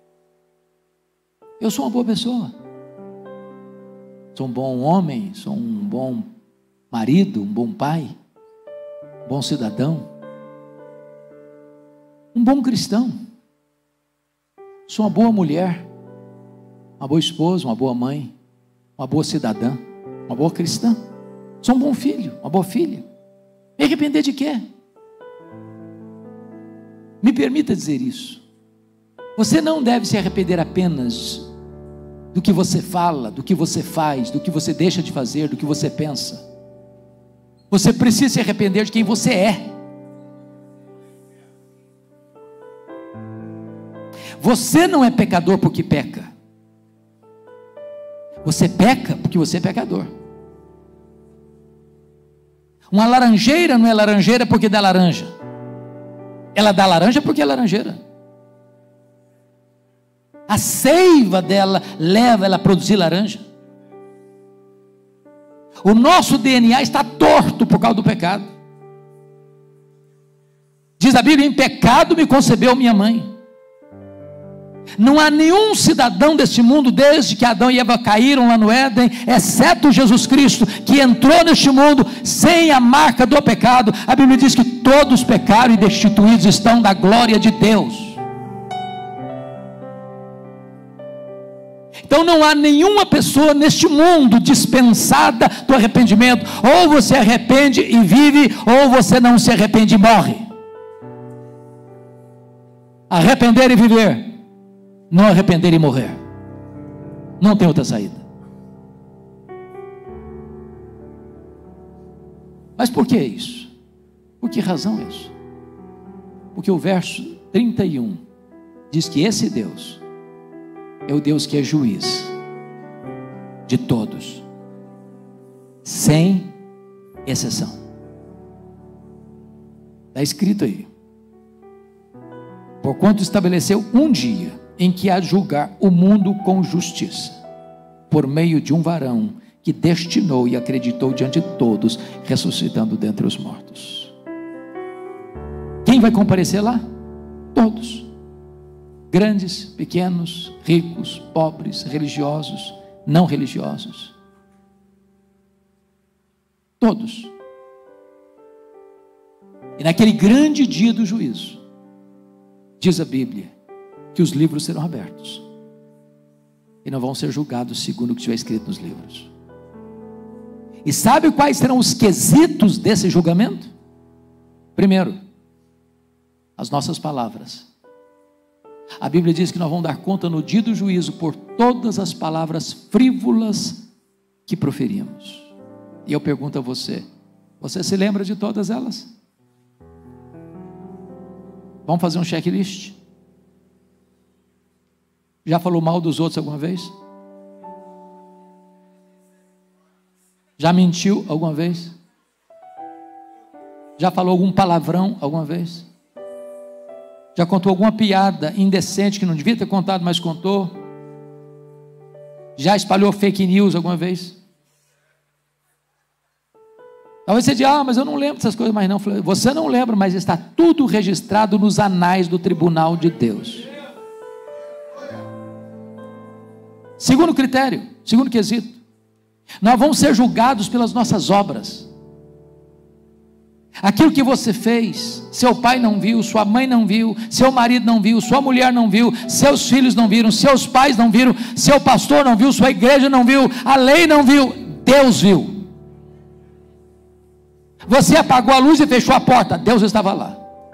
Eu sou uma boa pessoa, sou um bom homem, sou um bom marido, um bom pai, um bom cidadão, um bom cristão, sou uma boa mulher, uma boa esposa, uma boa mãe, uma boa cidadã, uma boa cristã, sou um bom filho, uma boa filha. Me arrepender de quê? Me permita dizer isso. Você não deve se arrepender apenas do que você fala, do que você faz, do que você deixa de fazer, do que você pensa. Você precisa se arrepender de quem você é. Você não é pecador porque peca. Você peca porque você é pecador. Uma laranjeira não é laranjeira porque dá laranja. Ela dá laranja porque é laranjeira. A seiva dela leva ela a produzir laranja. O nosso DNA está torto por causa do pecado. Diz a Bíblia: em pecado me concebeu minha mãe. Não há nenhum cidadão deste mundo, desde que Adão e Eva caíram lá no Éden, exceto Jesus Cristo, que entrou neste mundo sem a marca do pecado. A Bíblia diz que todos pecaram e destituídos estão da glória de Deus. Então não há nenhuma pessoa neste mundo dispensada do arrependimento. Ou você arrepende e vive, ou você não se arrepende e morre. Arrepender e viver, não arrepender e morrer. Não tem outra saída. Mas por que isso? Por que razão é isso? Porque o verso 31 diz que esse Deus é o Deus que é juiz de todos, sem exceção. Está escrito aí: porquanto estabeleceu um dia em que há de julgar o mundo com justiça, por meio de um varão que destinou e acreditou diante de todos, ressuscitando dentre os mortos. Quem vai comparecer lá? Todos. Grandes, pequenos, ricos, pobres, religiosos, não religiosos. Todos. E naquele grande dia do juízo, diz a Bíblia que os livros serão abertos e não vão ser julgados segundo o que estiver escrito nos livros. E sabe quais serão os quesitos desse julgamento? Primeiro, as nossas palavras. A Bíblia diz que nós vamos dar conta no dia do juízo por todas as palavras frívolas que proferimos. E eu pergunto a você: você se lembra de todas elas? Vamos fazer um checklist? Já falou mal dos outros alguma vez? Já mentiu alguma vez? Já falou algum palavrão alguma vez? Já contou alguma piada indecente que não devia ter contado, mas contou? Já espalhou fake news alguma vez? Talvez você diga: mas eu não lembro dessas coisas mais não. Você não lembra, mas está tudo registrado nos anais do tribunal de Deus. Segundo critério, segundo quesito, nós vamos ser julgados pelas nossas obras. Aquilo que você fez, seu pai não viu, sua mãe não viu, seu marido não viu, sua mulher não viu, seus filhos não viram, seus pais não viram, seu pastor não viu, sua igreja não viu, a lei não viu, Deus viu. Você apagou a luz e fechou a porta, Deus estava lá.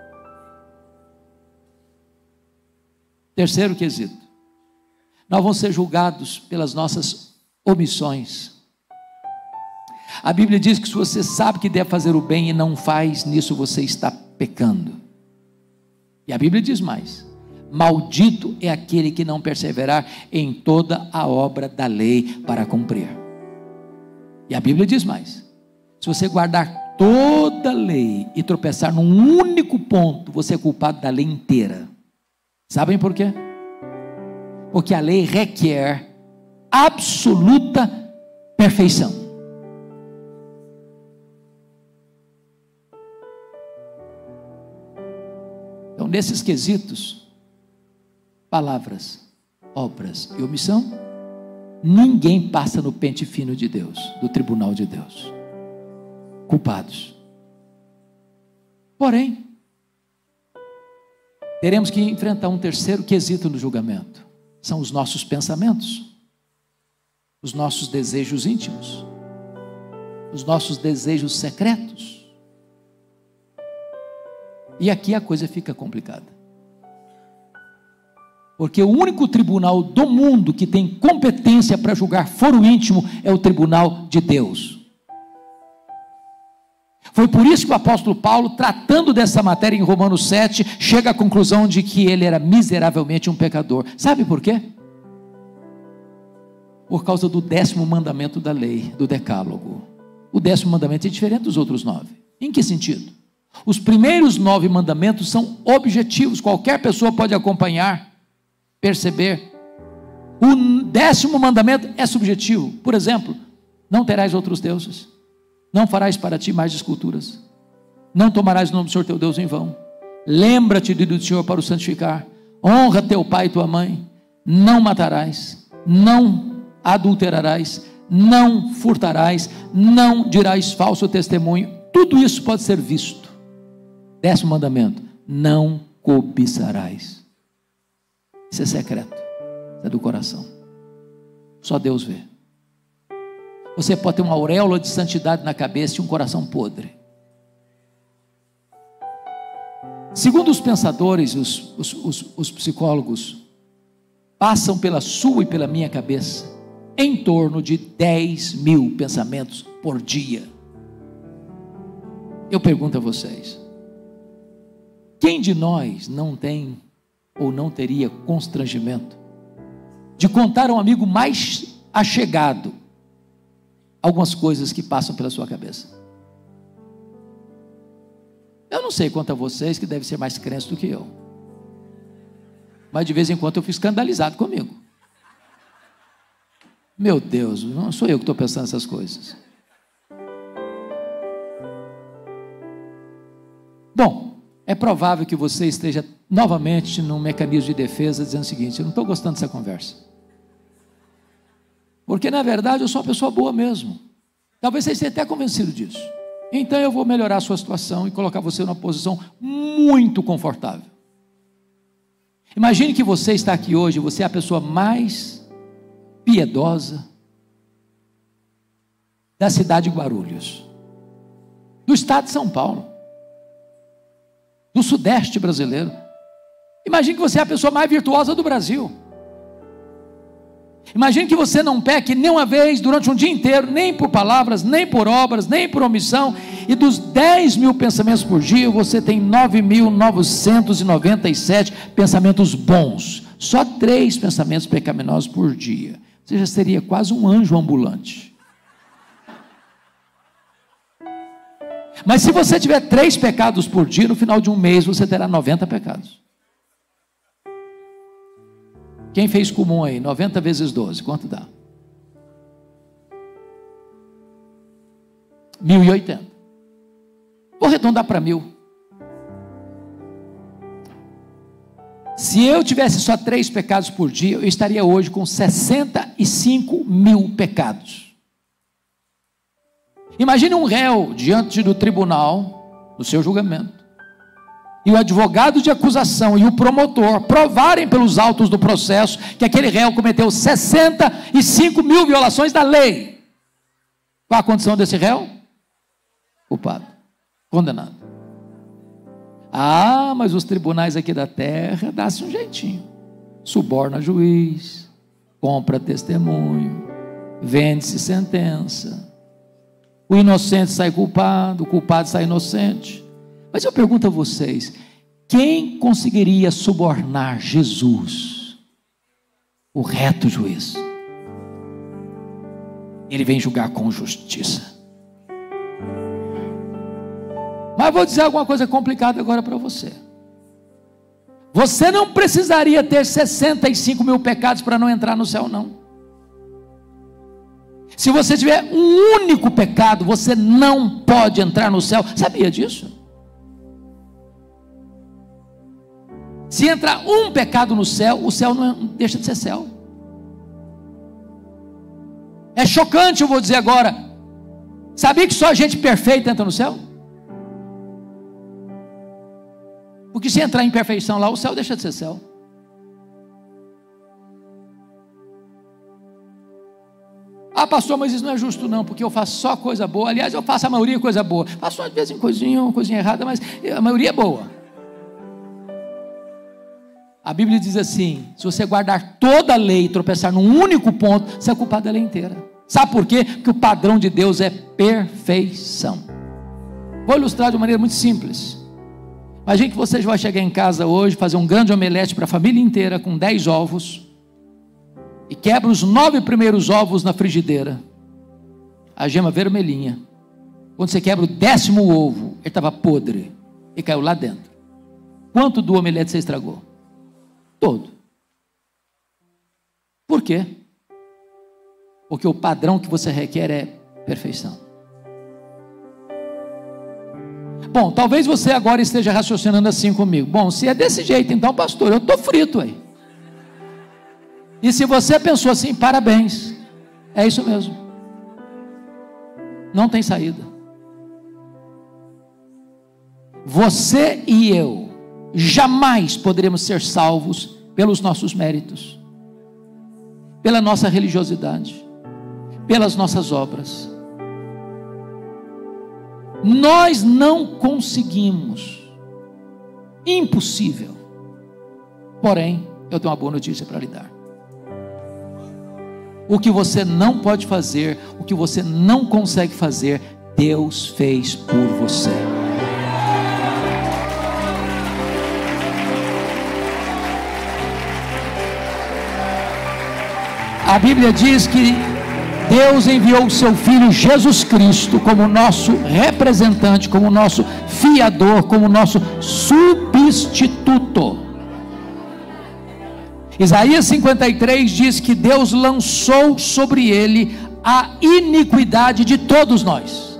Terceiro quesito, nós vamos ser julgados pelas nossas omissões. A Bíblia diz que se você sabe que deve fazer o bem e não faz, nisso você está pecando. E a Bíblia diz mais: Maldito é aquele que não perseverar em toda a obra da lei para cumprir. E a Bíblia diz mais: se você guardar toda a lei e tropeçar num único ponto, você é culpado da lei inteira. Sabem por quê? Porque a lei requer absoluta perfeição. Então, nesses quesitos, palavras, obras e omissão, ninguém passa no pente fino de Deus, do tribunal de Deus. Culpados. Porém, teremos que enfrentar um terceiro quesito no julgamento. São os nossos pensamentos, os nossos desejos íntimos, os nossos desejos secretos. E aqui a coisa fica complicada. Porque o único tribunal do mundo que tem competência para julgar foro íntimo é o tribunal de Deus. Foi por isso que o apóstolo Paulo, tratando dessa matéria em Romanos 7, chega à conclusão de que ele era miseravelmente um pecador. Sabe por quê? Por causa do 10º mandamento da lei, do decálogo. O 10º mandamento é diferente dos outros 9. Em que sentido? Os primeiros 9 mandamentos são objetivos, qualquer pessoa pode acompanhar, perceber. O 10º mandamento é subjetivo. Por exemplo, não terás outros deuses. Não farás para ti mais esculturas. Não tomarás o nome do Senhor teu Deus em vão. Lembra-te do Senhor para o santificar. Honra teu pai e tua mãe. Não matarás. Não adulterarás. Não furtarás. Não dirás falso testemunho. Tudo isso pode ser visto. 10º mandamento: não cobiçarás. Isso é secreto. Isso é do coração. Só Deus vê. Você pode ter uma auréola de santidade na cabeça e um coração podre. Segundo os pensadores, os psicólogos, passam pela sua e pela minha cabeça em torno de 10.000 pensamentos por dia. Eu pergunto a vocês: quem de nós não tem ou não teria constrangimento de contar a um amigo mais achegado algumas coisas que passam pela sua cabeça? Eu não sei quanto a vocês, que devem ser mais crentes do que eu, mas de vez em quando eu fico escandalizado comigo. Meu Deus, não sou eu que estou pensando essas coisas. Bom, é provável que você esteja novamente num mecanismo de defesa, dizendo o seguinte: eu não estou gostando dessa conversa. Porque na verdade eu sou uma pessoa boa mesmo. Talvez você esteja até convencido disso. Então eu vou melhorar a sua situação e colocar você numa posição muito confortável. Imagine que você está aqui hoje, você é a pessoa mais piedosa da cidade de Guarulhos, do estado de São Paulo, do sudeste brasileiro. Imagine que você é a pessoa mais virtuosa do Brasil. Imagine que você não peque nem uma vez durante um dia inteiro, nem por palavras, nem por obras, nem por omissão, e dos 10.000 pensamentos por dia, você tem 9.997 pensamentos bons, só 3 pensamentos pecaminosos por dia. Você já seria quase um anjo ambulante. Mas se você tiver 3 pecados por dia, no final de um mês você terá 90 pecados. Quem fez comum aí? 90 vezes 12, quanto dá? 1.080. Vou arredondar para 1.000. Se eu tivesse só 3 pecados por dia, eu estaria hoje com 65.000 pecados. Imagine um réu diante do tribunal, no seu julgamento, e o advogado de acusação e o promotor provarem pelos autos do processo que aquele réu cometeu 65.000 violações da lei. Qual a condição desse réu? Culpado, condenado. Ah, mas os tribunais aqui da terra dá-se um jeitinho. Suborna juiz, compra testemunho, vende-se sentença. O inocente sai culpado, o culpado sai inocente. Mas eu pergunto a vocês: quem conseguiria subornar Jesus, o reto juiz? Ele vem julgar com justiça. Mas vou dizer alguma coisa complicada agora para você. Você não precisaria ter 65 mil pecados para não entrar no céu, não. Se você tiver um único pecado, você não pode entrar no céu. Sabia disso? Se entrar um pecado no céu, o céu não deixa de ser céu. É chocante, eu vou dizer agora. Sabia que só gente perfeita entra no céu? Porque se entrar em perfeição lá, o céu deixa de ser céu. Ah, pastor, mas isso não é justo não, porque eu faço só coisa boa. Aliás, eu faço a maioria coisa boa. Faço só de vez em uma coisinha errada, mas a maioria é boa. A Bíblia diz assim: se você guardar toda a lei e tropeçar num único ponto, você é culpado da lei inteira. Sabe por quê? Porque o padrão de Deus é perfeição. Vou ilustrar de uma maneira muito simples. Imagine que você vai chegar em casa hoje, fazer um grande omelete para a família inteira, com 10 ovos, e quebra os 9 primeiros ovos na frigideira, a gema vermelhinha. Quando você quebra o 10º ovo, ele estava podre e caiu lá dentro. Quanto do omelete você estragou? Todo. Por quê? Porque o padrão que você requer é perfeição. Bom, talvez você agora esteja raciocinando assim comigo. Bom, se é desse jeito, então, pastor, eu estou frito aí. E se você pensou assim, parabéns, é isso mesmo. Não tem saída. Você e eu jamais poderemos ser salvos pelos nossos méritos, pela nossa religiosidade, pelas nossas obras. Nós não conseguimos. Impossível. Porém, eu tenho uma boa notícia para lhe dar. O que você não pode fazer, o que você não consegue fazer, Deus fez por você. A Bíblia diz que Deus enviou o seu Filho Jesus Cristo como nosso representante, como nosso fiador, como nosso substituto. Isaías 53 diz que Deus lançou sobre ele a iniquidade de todos nós.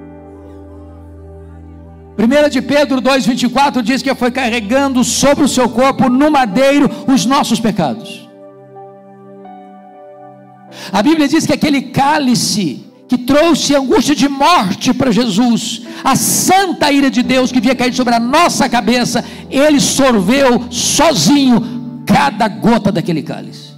1 de Pedro 2,24 diz que foi carregando sobre o seu corpo no madeiro os nossos pecados. A Bíblia diz que aquele cálice que trouxe angústia de morte para Jesus, a santa ira de Deus que havia caído sobre a nossa cabeça, ele sorveu sozinho cada gota daquele cálice.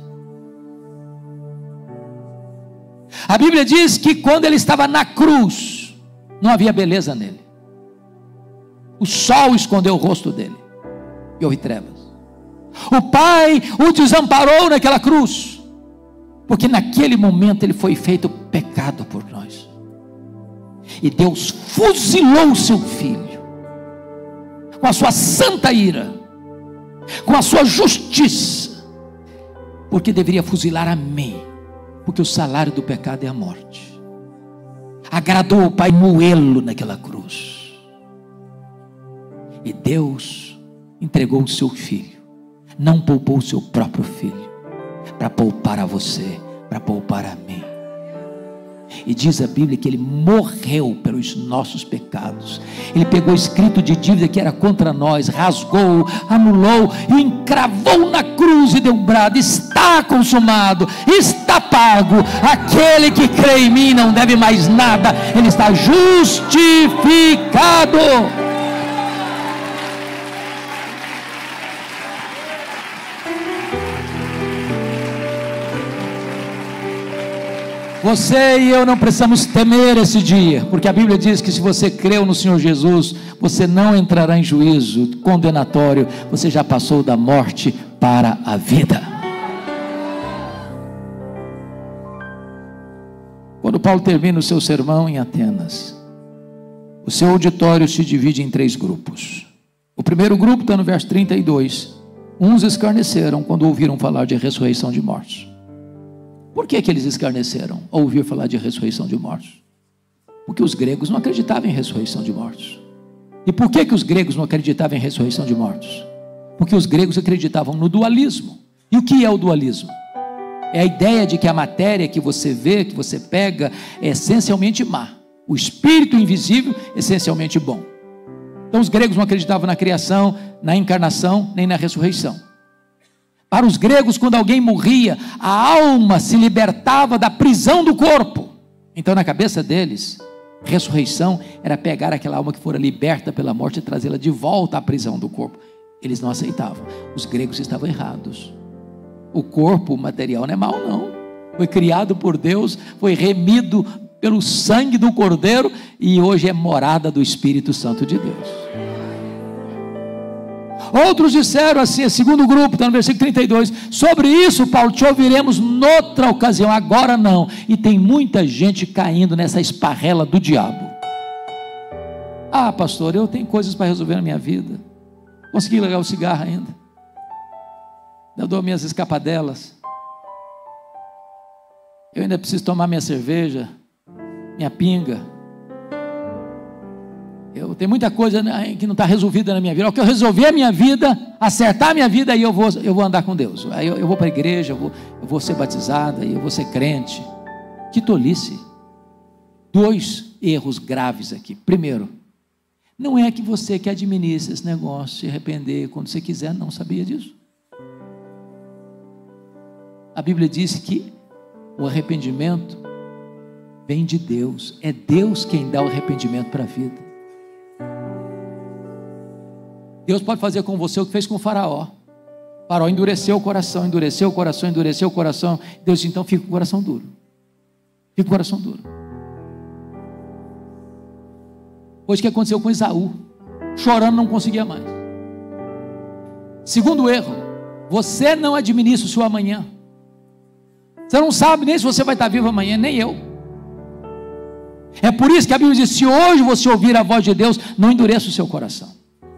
A Bíblia diz que quando ele estava na cruz, não havia beleza nele. O sol escondeu o rosto dele e houve trevas. O Pai o desamparou naquela cruz, porque naquele momento ele foi feito pecado por nós. E Deus fuzilou o seu filho com a sua santa ira, com a sua justiça, porque deveria fuzilar a mim, porque o salário do pecado é a morte. Agradou o Pai moê-lo naquela cruz. E Deus entregou o seu filho, não poupou o seu próprio filho, para poupar a você, para poupar a mim. E diz a Bíblia que ele morreu pelos nossos pecados. Ele pegou o escrito de dívida que era contra nós, rasgou, anulou e encravou na cruz e deu um brado: está consumado, está pago. Aquele que crê em mim não deve mais nada, ele está justificado. Você e eu não precisamos temer esse dia, porque a Bíblia diz que se você creu no Senhor Jesus, você não entrará em juízo condenatório, você já passou da morte para a vida. Quando Paulo termina o seu sermão em Atenas, o seu auditório se divide em 3 grupos. O primeiro grupo está no verso 32. Uns escarneceram quando ouviram falar de ressurreição de mortos. Por que eles escarneceram ao ouvir falar de ressurreição de mortos? Porque os gregos não acreditavam em ressurreição de mortos. E por que os gregos não acreditavam em ressurreição de mortos? Porque os gregos acreditavam no dualismo. E o que é o dualismo? É a ideia de que a matéria que você vê, que você pega, é essencialmente má. O espírito invisível, essencialmente bom. Então os gregos não acreditavam na criação, na encarnação, nem na ressurreição. Para os gregos, quando alguém morria, a alma se libertava da prisão do corpo. Então na cabeça deles, ressurreição era pegar aquela alma que fora liberta pela morte e trazê-la de volta à prisão do corpo. Eles não aceitavam. Os gregos estavam errados. O corpo material não é mau, não. Foi criado por Deus, foi remido pelo sangue do Cordeiro e hoje é morada do Espírito Santo de Deus. Outros disseram assim, segundo grupo, está no versículo 32, sobre isso, Paulo, te ouviremos noutra ocasião, agora não. E tem muita gente caindo nessa esparrela do diabo. Ah, pastor, eu tenho coisas para resolver na minha vida. Consegui largar o cigarro ainda. Eu dou minhas escapadelas. Eu ainda preciso tomar minha cerveja, minha pinga. Eu tenho muita coisa que não está resolvida na minha vida. O que eu resolver a minha vida, acertar a minha vida, aí eu vou andar com Deus. Aí eu vou para a igreja, eu vou ser batizado, aí eu vou ser crente. Que tolice. 2 erros graves aqui. Primeiro, não é que você que administra esse negócio, se arrepender quando você quiser, não sabia disso. A Bíblia diz que o arrependimento vem de Deus. É Deus quem dá o arrependimento para a vida. Deus pode fazer com você o que fez com o faraó. O faraó endureceu o coração, endureceu o coração, endureceu o coração. Deus disse, então fica com o coração duro. Fica com o coração duro. Foi o que aconteceu com Esaú. Chorando não conseguia mais. Segundo erro, você não administra o seu amanhã. Você não sabe nem se você vai estar vivo amanhã, nem eu. É por isso que a Bíblia diz, se hoje você ouvir a voz de Deus, não endureça o seu coração.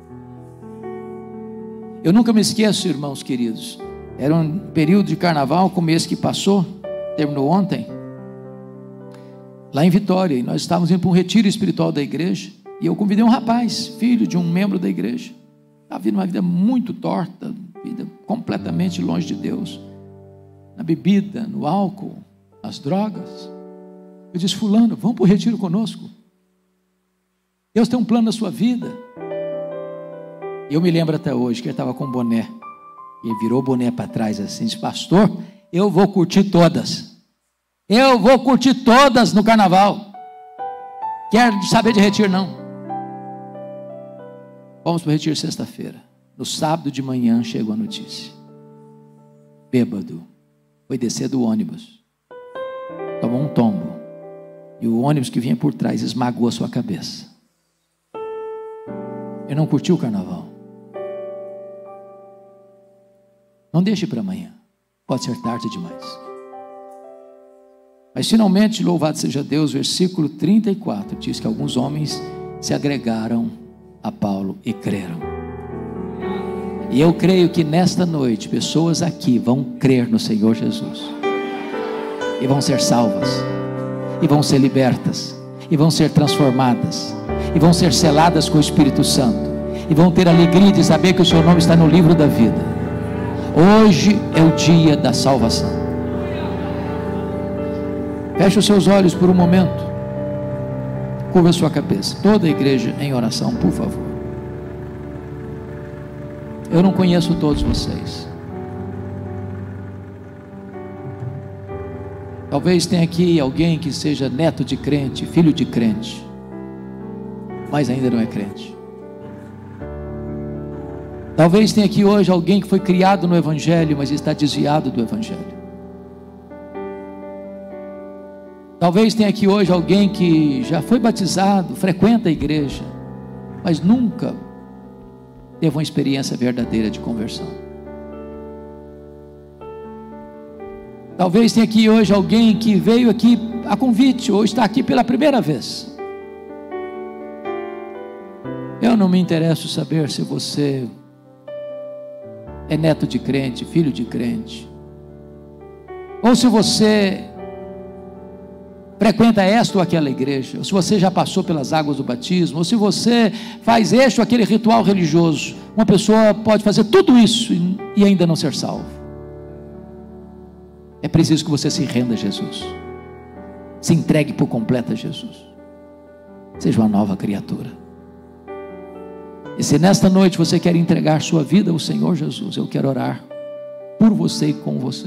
Eu nunca me esqueço, irmãos queridos, era um período de carnaval, como esse que passou, terminou ontem, lá em Vitória, e nós estávamos indo para um retiro espiritual da igreja, e eu convidei um rapaz, filho de um membro da igreja, estava vivendo uma vida muito torta, vida completamente longe de Deus, na bebida, no álcool, nas drogas. Eu disse, fulano, vamos para o retiro conosco, Deus tem um plano na sua vida. Eu me lembro até hoje que ele estava com um boné, e ele virou o boné para trás assim, disse, pastor, eu vou curtir todas, no carnaval, quero saber de retiro não. Vamos para o retiro sexta-feira. No sábado de manhã chegou a notícia, bêbado, foi descer do ônibus, tomou um tombo, e o ônibus que vinha por trás esmagou a sua cabeça. Ele não curtiu o carnaval. Não deixe para amanhã, pode ser tarde demais. Mas finalmente, louvado seja Deus, versículo 34 diz que alguns homens se agregaram a Paulo e creram. E eu creio que nesta noite pessoas aqui vão crer no Senhor Jesus e vão ser salvas, e vão ser libertas, e vão ser transformadas, e vão ser seladas com o Espírito Santo, e vão ter alegria de saber que o seu nome está no livro da vida. Hoje é o dia da salvação. Feche os seus olhos por um momento, curva a sua cabeça, toda a igreja em oração, por favor. Eu não conheço todos vocês. Talvez tenha aqui alguém que seja neto de crente, filho de crente, mas ainda não é crente. Talvez tenha aqui hoje alguém que foi criado no Evangelho, mas está desviado do Evangelho. Talvez tenha aqui hoje alguém que já foi batizado, frequenta a igreja, mas nunca teve uma experiência verdadeira de conversão. Talvez tenha aqui hoje alguém que veio aqui a convite, ou está aqui pela primeira vez. Eu não me interesso saber se você é neto de crente, filho de crente, ou se você frequenta esta ou aquela igreja, ou se você já passou pelas águas do batismo, ou se você faz este ou aquele ritual religioso. Uma pessoa pode fazer tudo isso e ainda não ser salvo. É preciso que você se renda a Jesus, se entregue por completo a Jesus, seja uma nova criatura. E se nesta noite você quer entregar sua vida ao Senhor Jesus, eu quero orar por você e com você.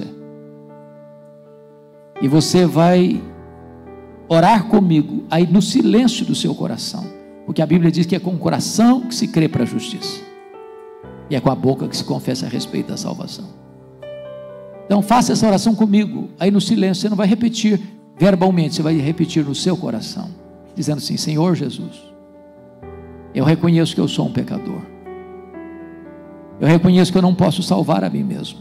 E você vai orar comigo aí no silêncio do seu coração, porque a Bíblia diz que é com o coração que se crê para a justiça, e é com a boca que se confessa a respeito da salvação. Então faça essa oração comigo aí no silêncio. Você não vai repetir verbalmente, você vai repetir no seu coração, dizendo assim: Senhor Jesus, eu reconheço que eu sou um pecador, eu reconheço que eu não posso salvar a mim mesmo,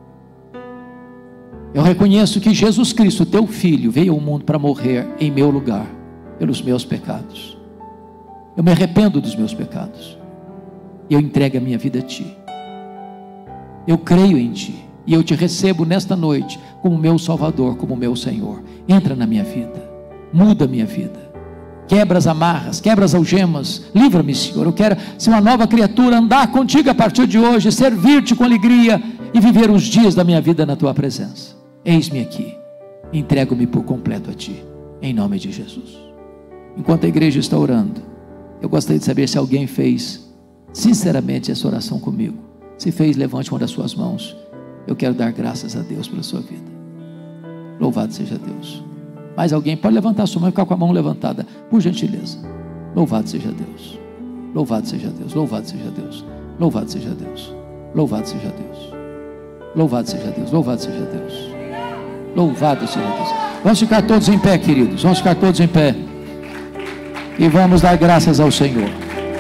eu reconheço que Jesus Cristo, teu Filho, veio ao mundo para morrer em meu lugar, pelos meus pecados. Eu me arrependo dos meus pecados, e eu entrego a minha vida a Ti. Eu creio em Ti, e eu Te recebo nesta noite como meu Salvador, como meu Senhor. Entra na minha vida, muda a minha vida, quebra as amarras, quebra as algemas, livra-me, Senhor. Eu quero ser uma nova criatura, andar contigo a partir de hoje, servir-te com alegria e viver os dias da minha vida na Tua presença. Eis-me aqui, entrego-me por completo a Ti, em nome de Jesus. Enquanto a igreja está orando, eu gostaria de saber se alguém fez sinceramente essa oração comigo. Se fez, levante uma das suas mãos. Eu quero dar graças a Deus pela sua vida. Louvado seja Deus. Mais alguém pode levantar a sua mão e ficar com a mão levantada, por gentileza. Louvado seja Deus. Louvado seja Deus. Louvado seja Deus. Louvado seja Deus. Louvado seja Deus. Louvado seja Deus. Louvado seja Deus. Louvado seja Deus. Vamos ficar todos em pé, queridos. Vamos ficar todos em pé e vamos dar graças ao Senhor.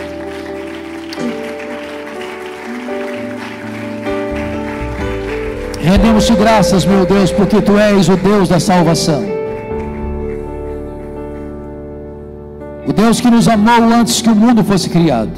Rendemos-te graças, meu Deus, porque Tu és o Deus da salvação, o Deus que nos amou antes que o mundo fosse criado,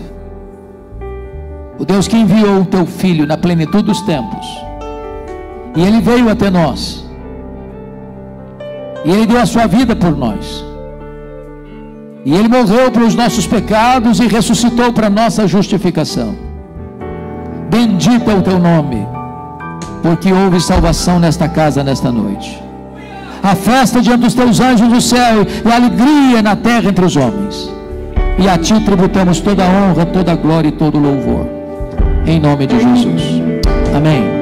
o Deus que enviou o Teu Filho na plenitude dos tempos, e Ele veio até nós, e Ele deu a sua vida por nós, e Ele morreu pelos nossos pecados e ressuscitou para nossa justificação. Bendito é o Teu nome, porque houve salvação nesta casa, nesta noite. A festa diante dos Teus anjos no céu e a alegria na terra entre os homens. E a Ti tributamos toda a honra, toda a glória e todo o louvor, em nome de Jesus. Amém.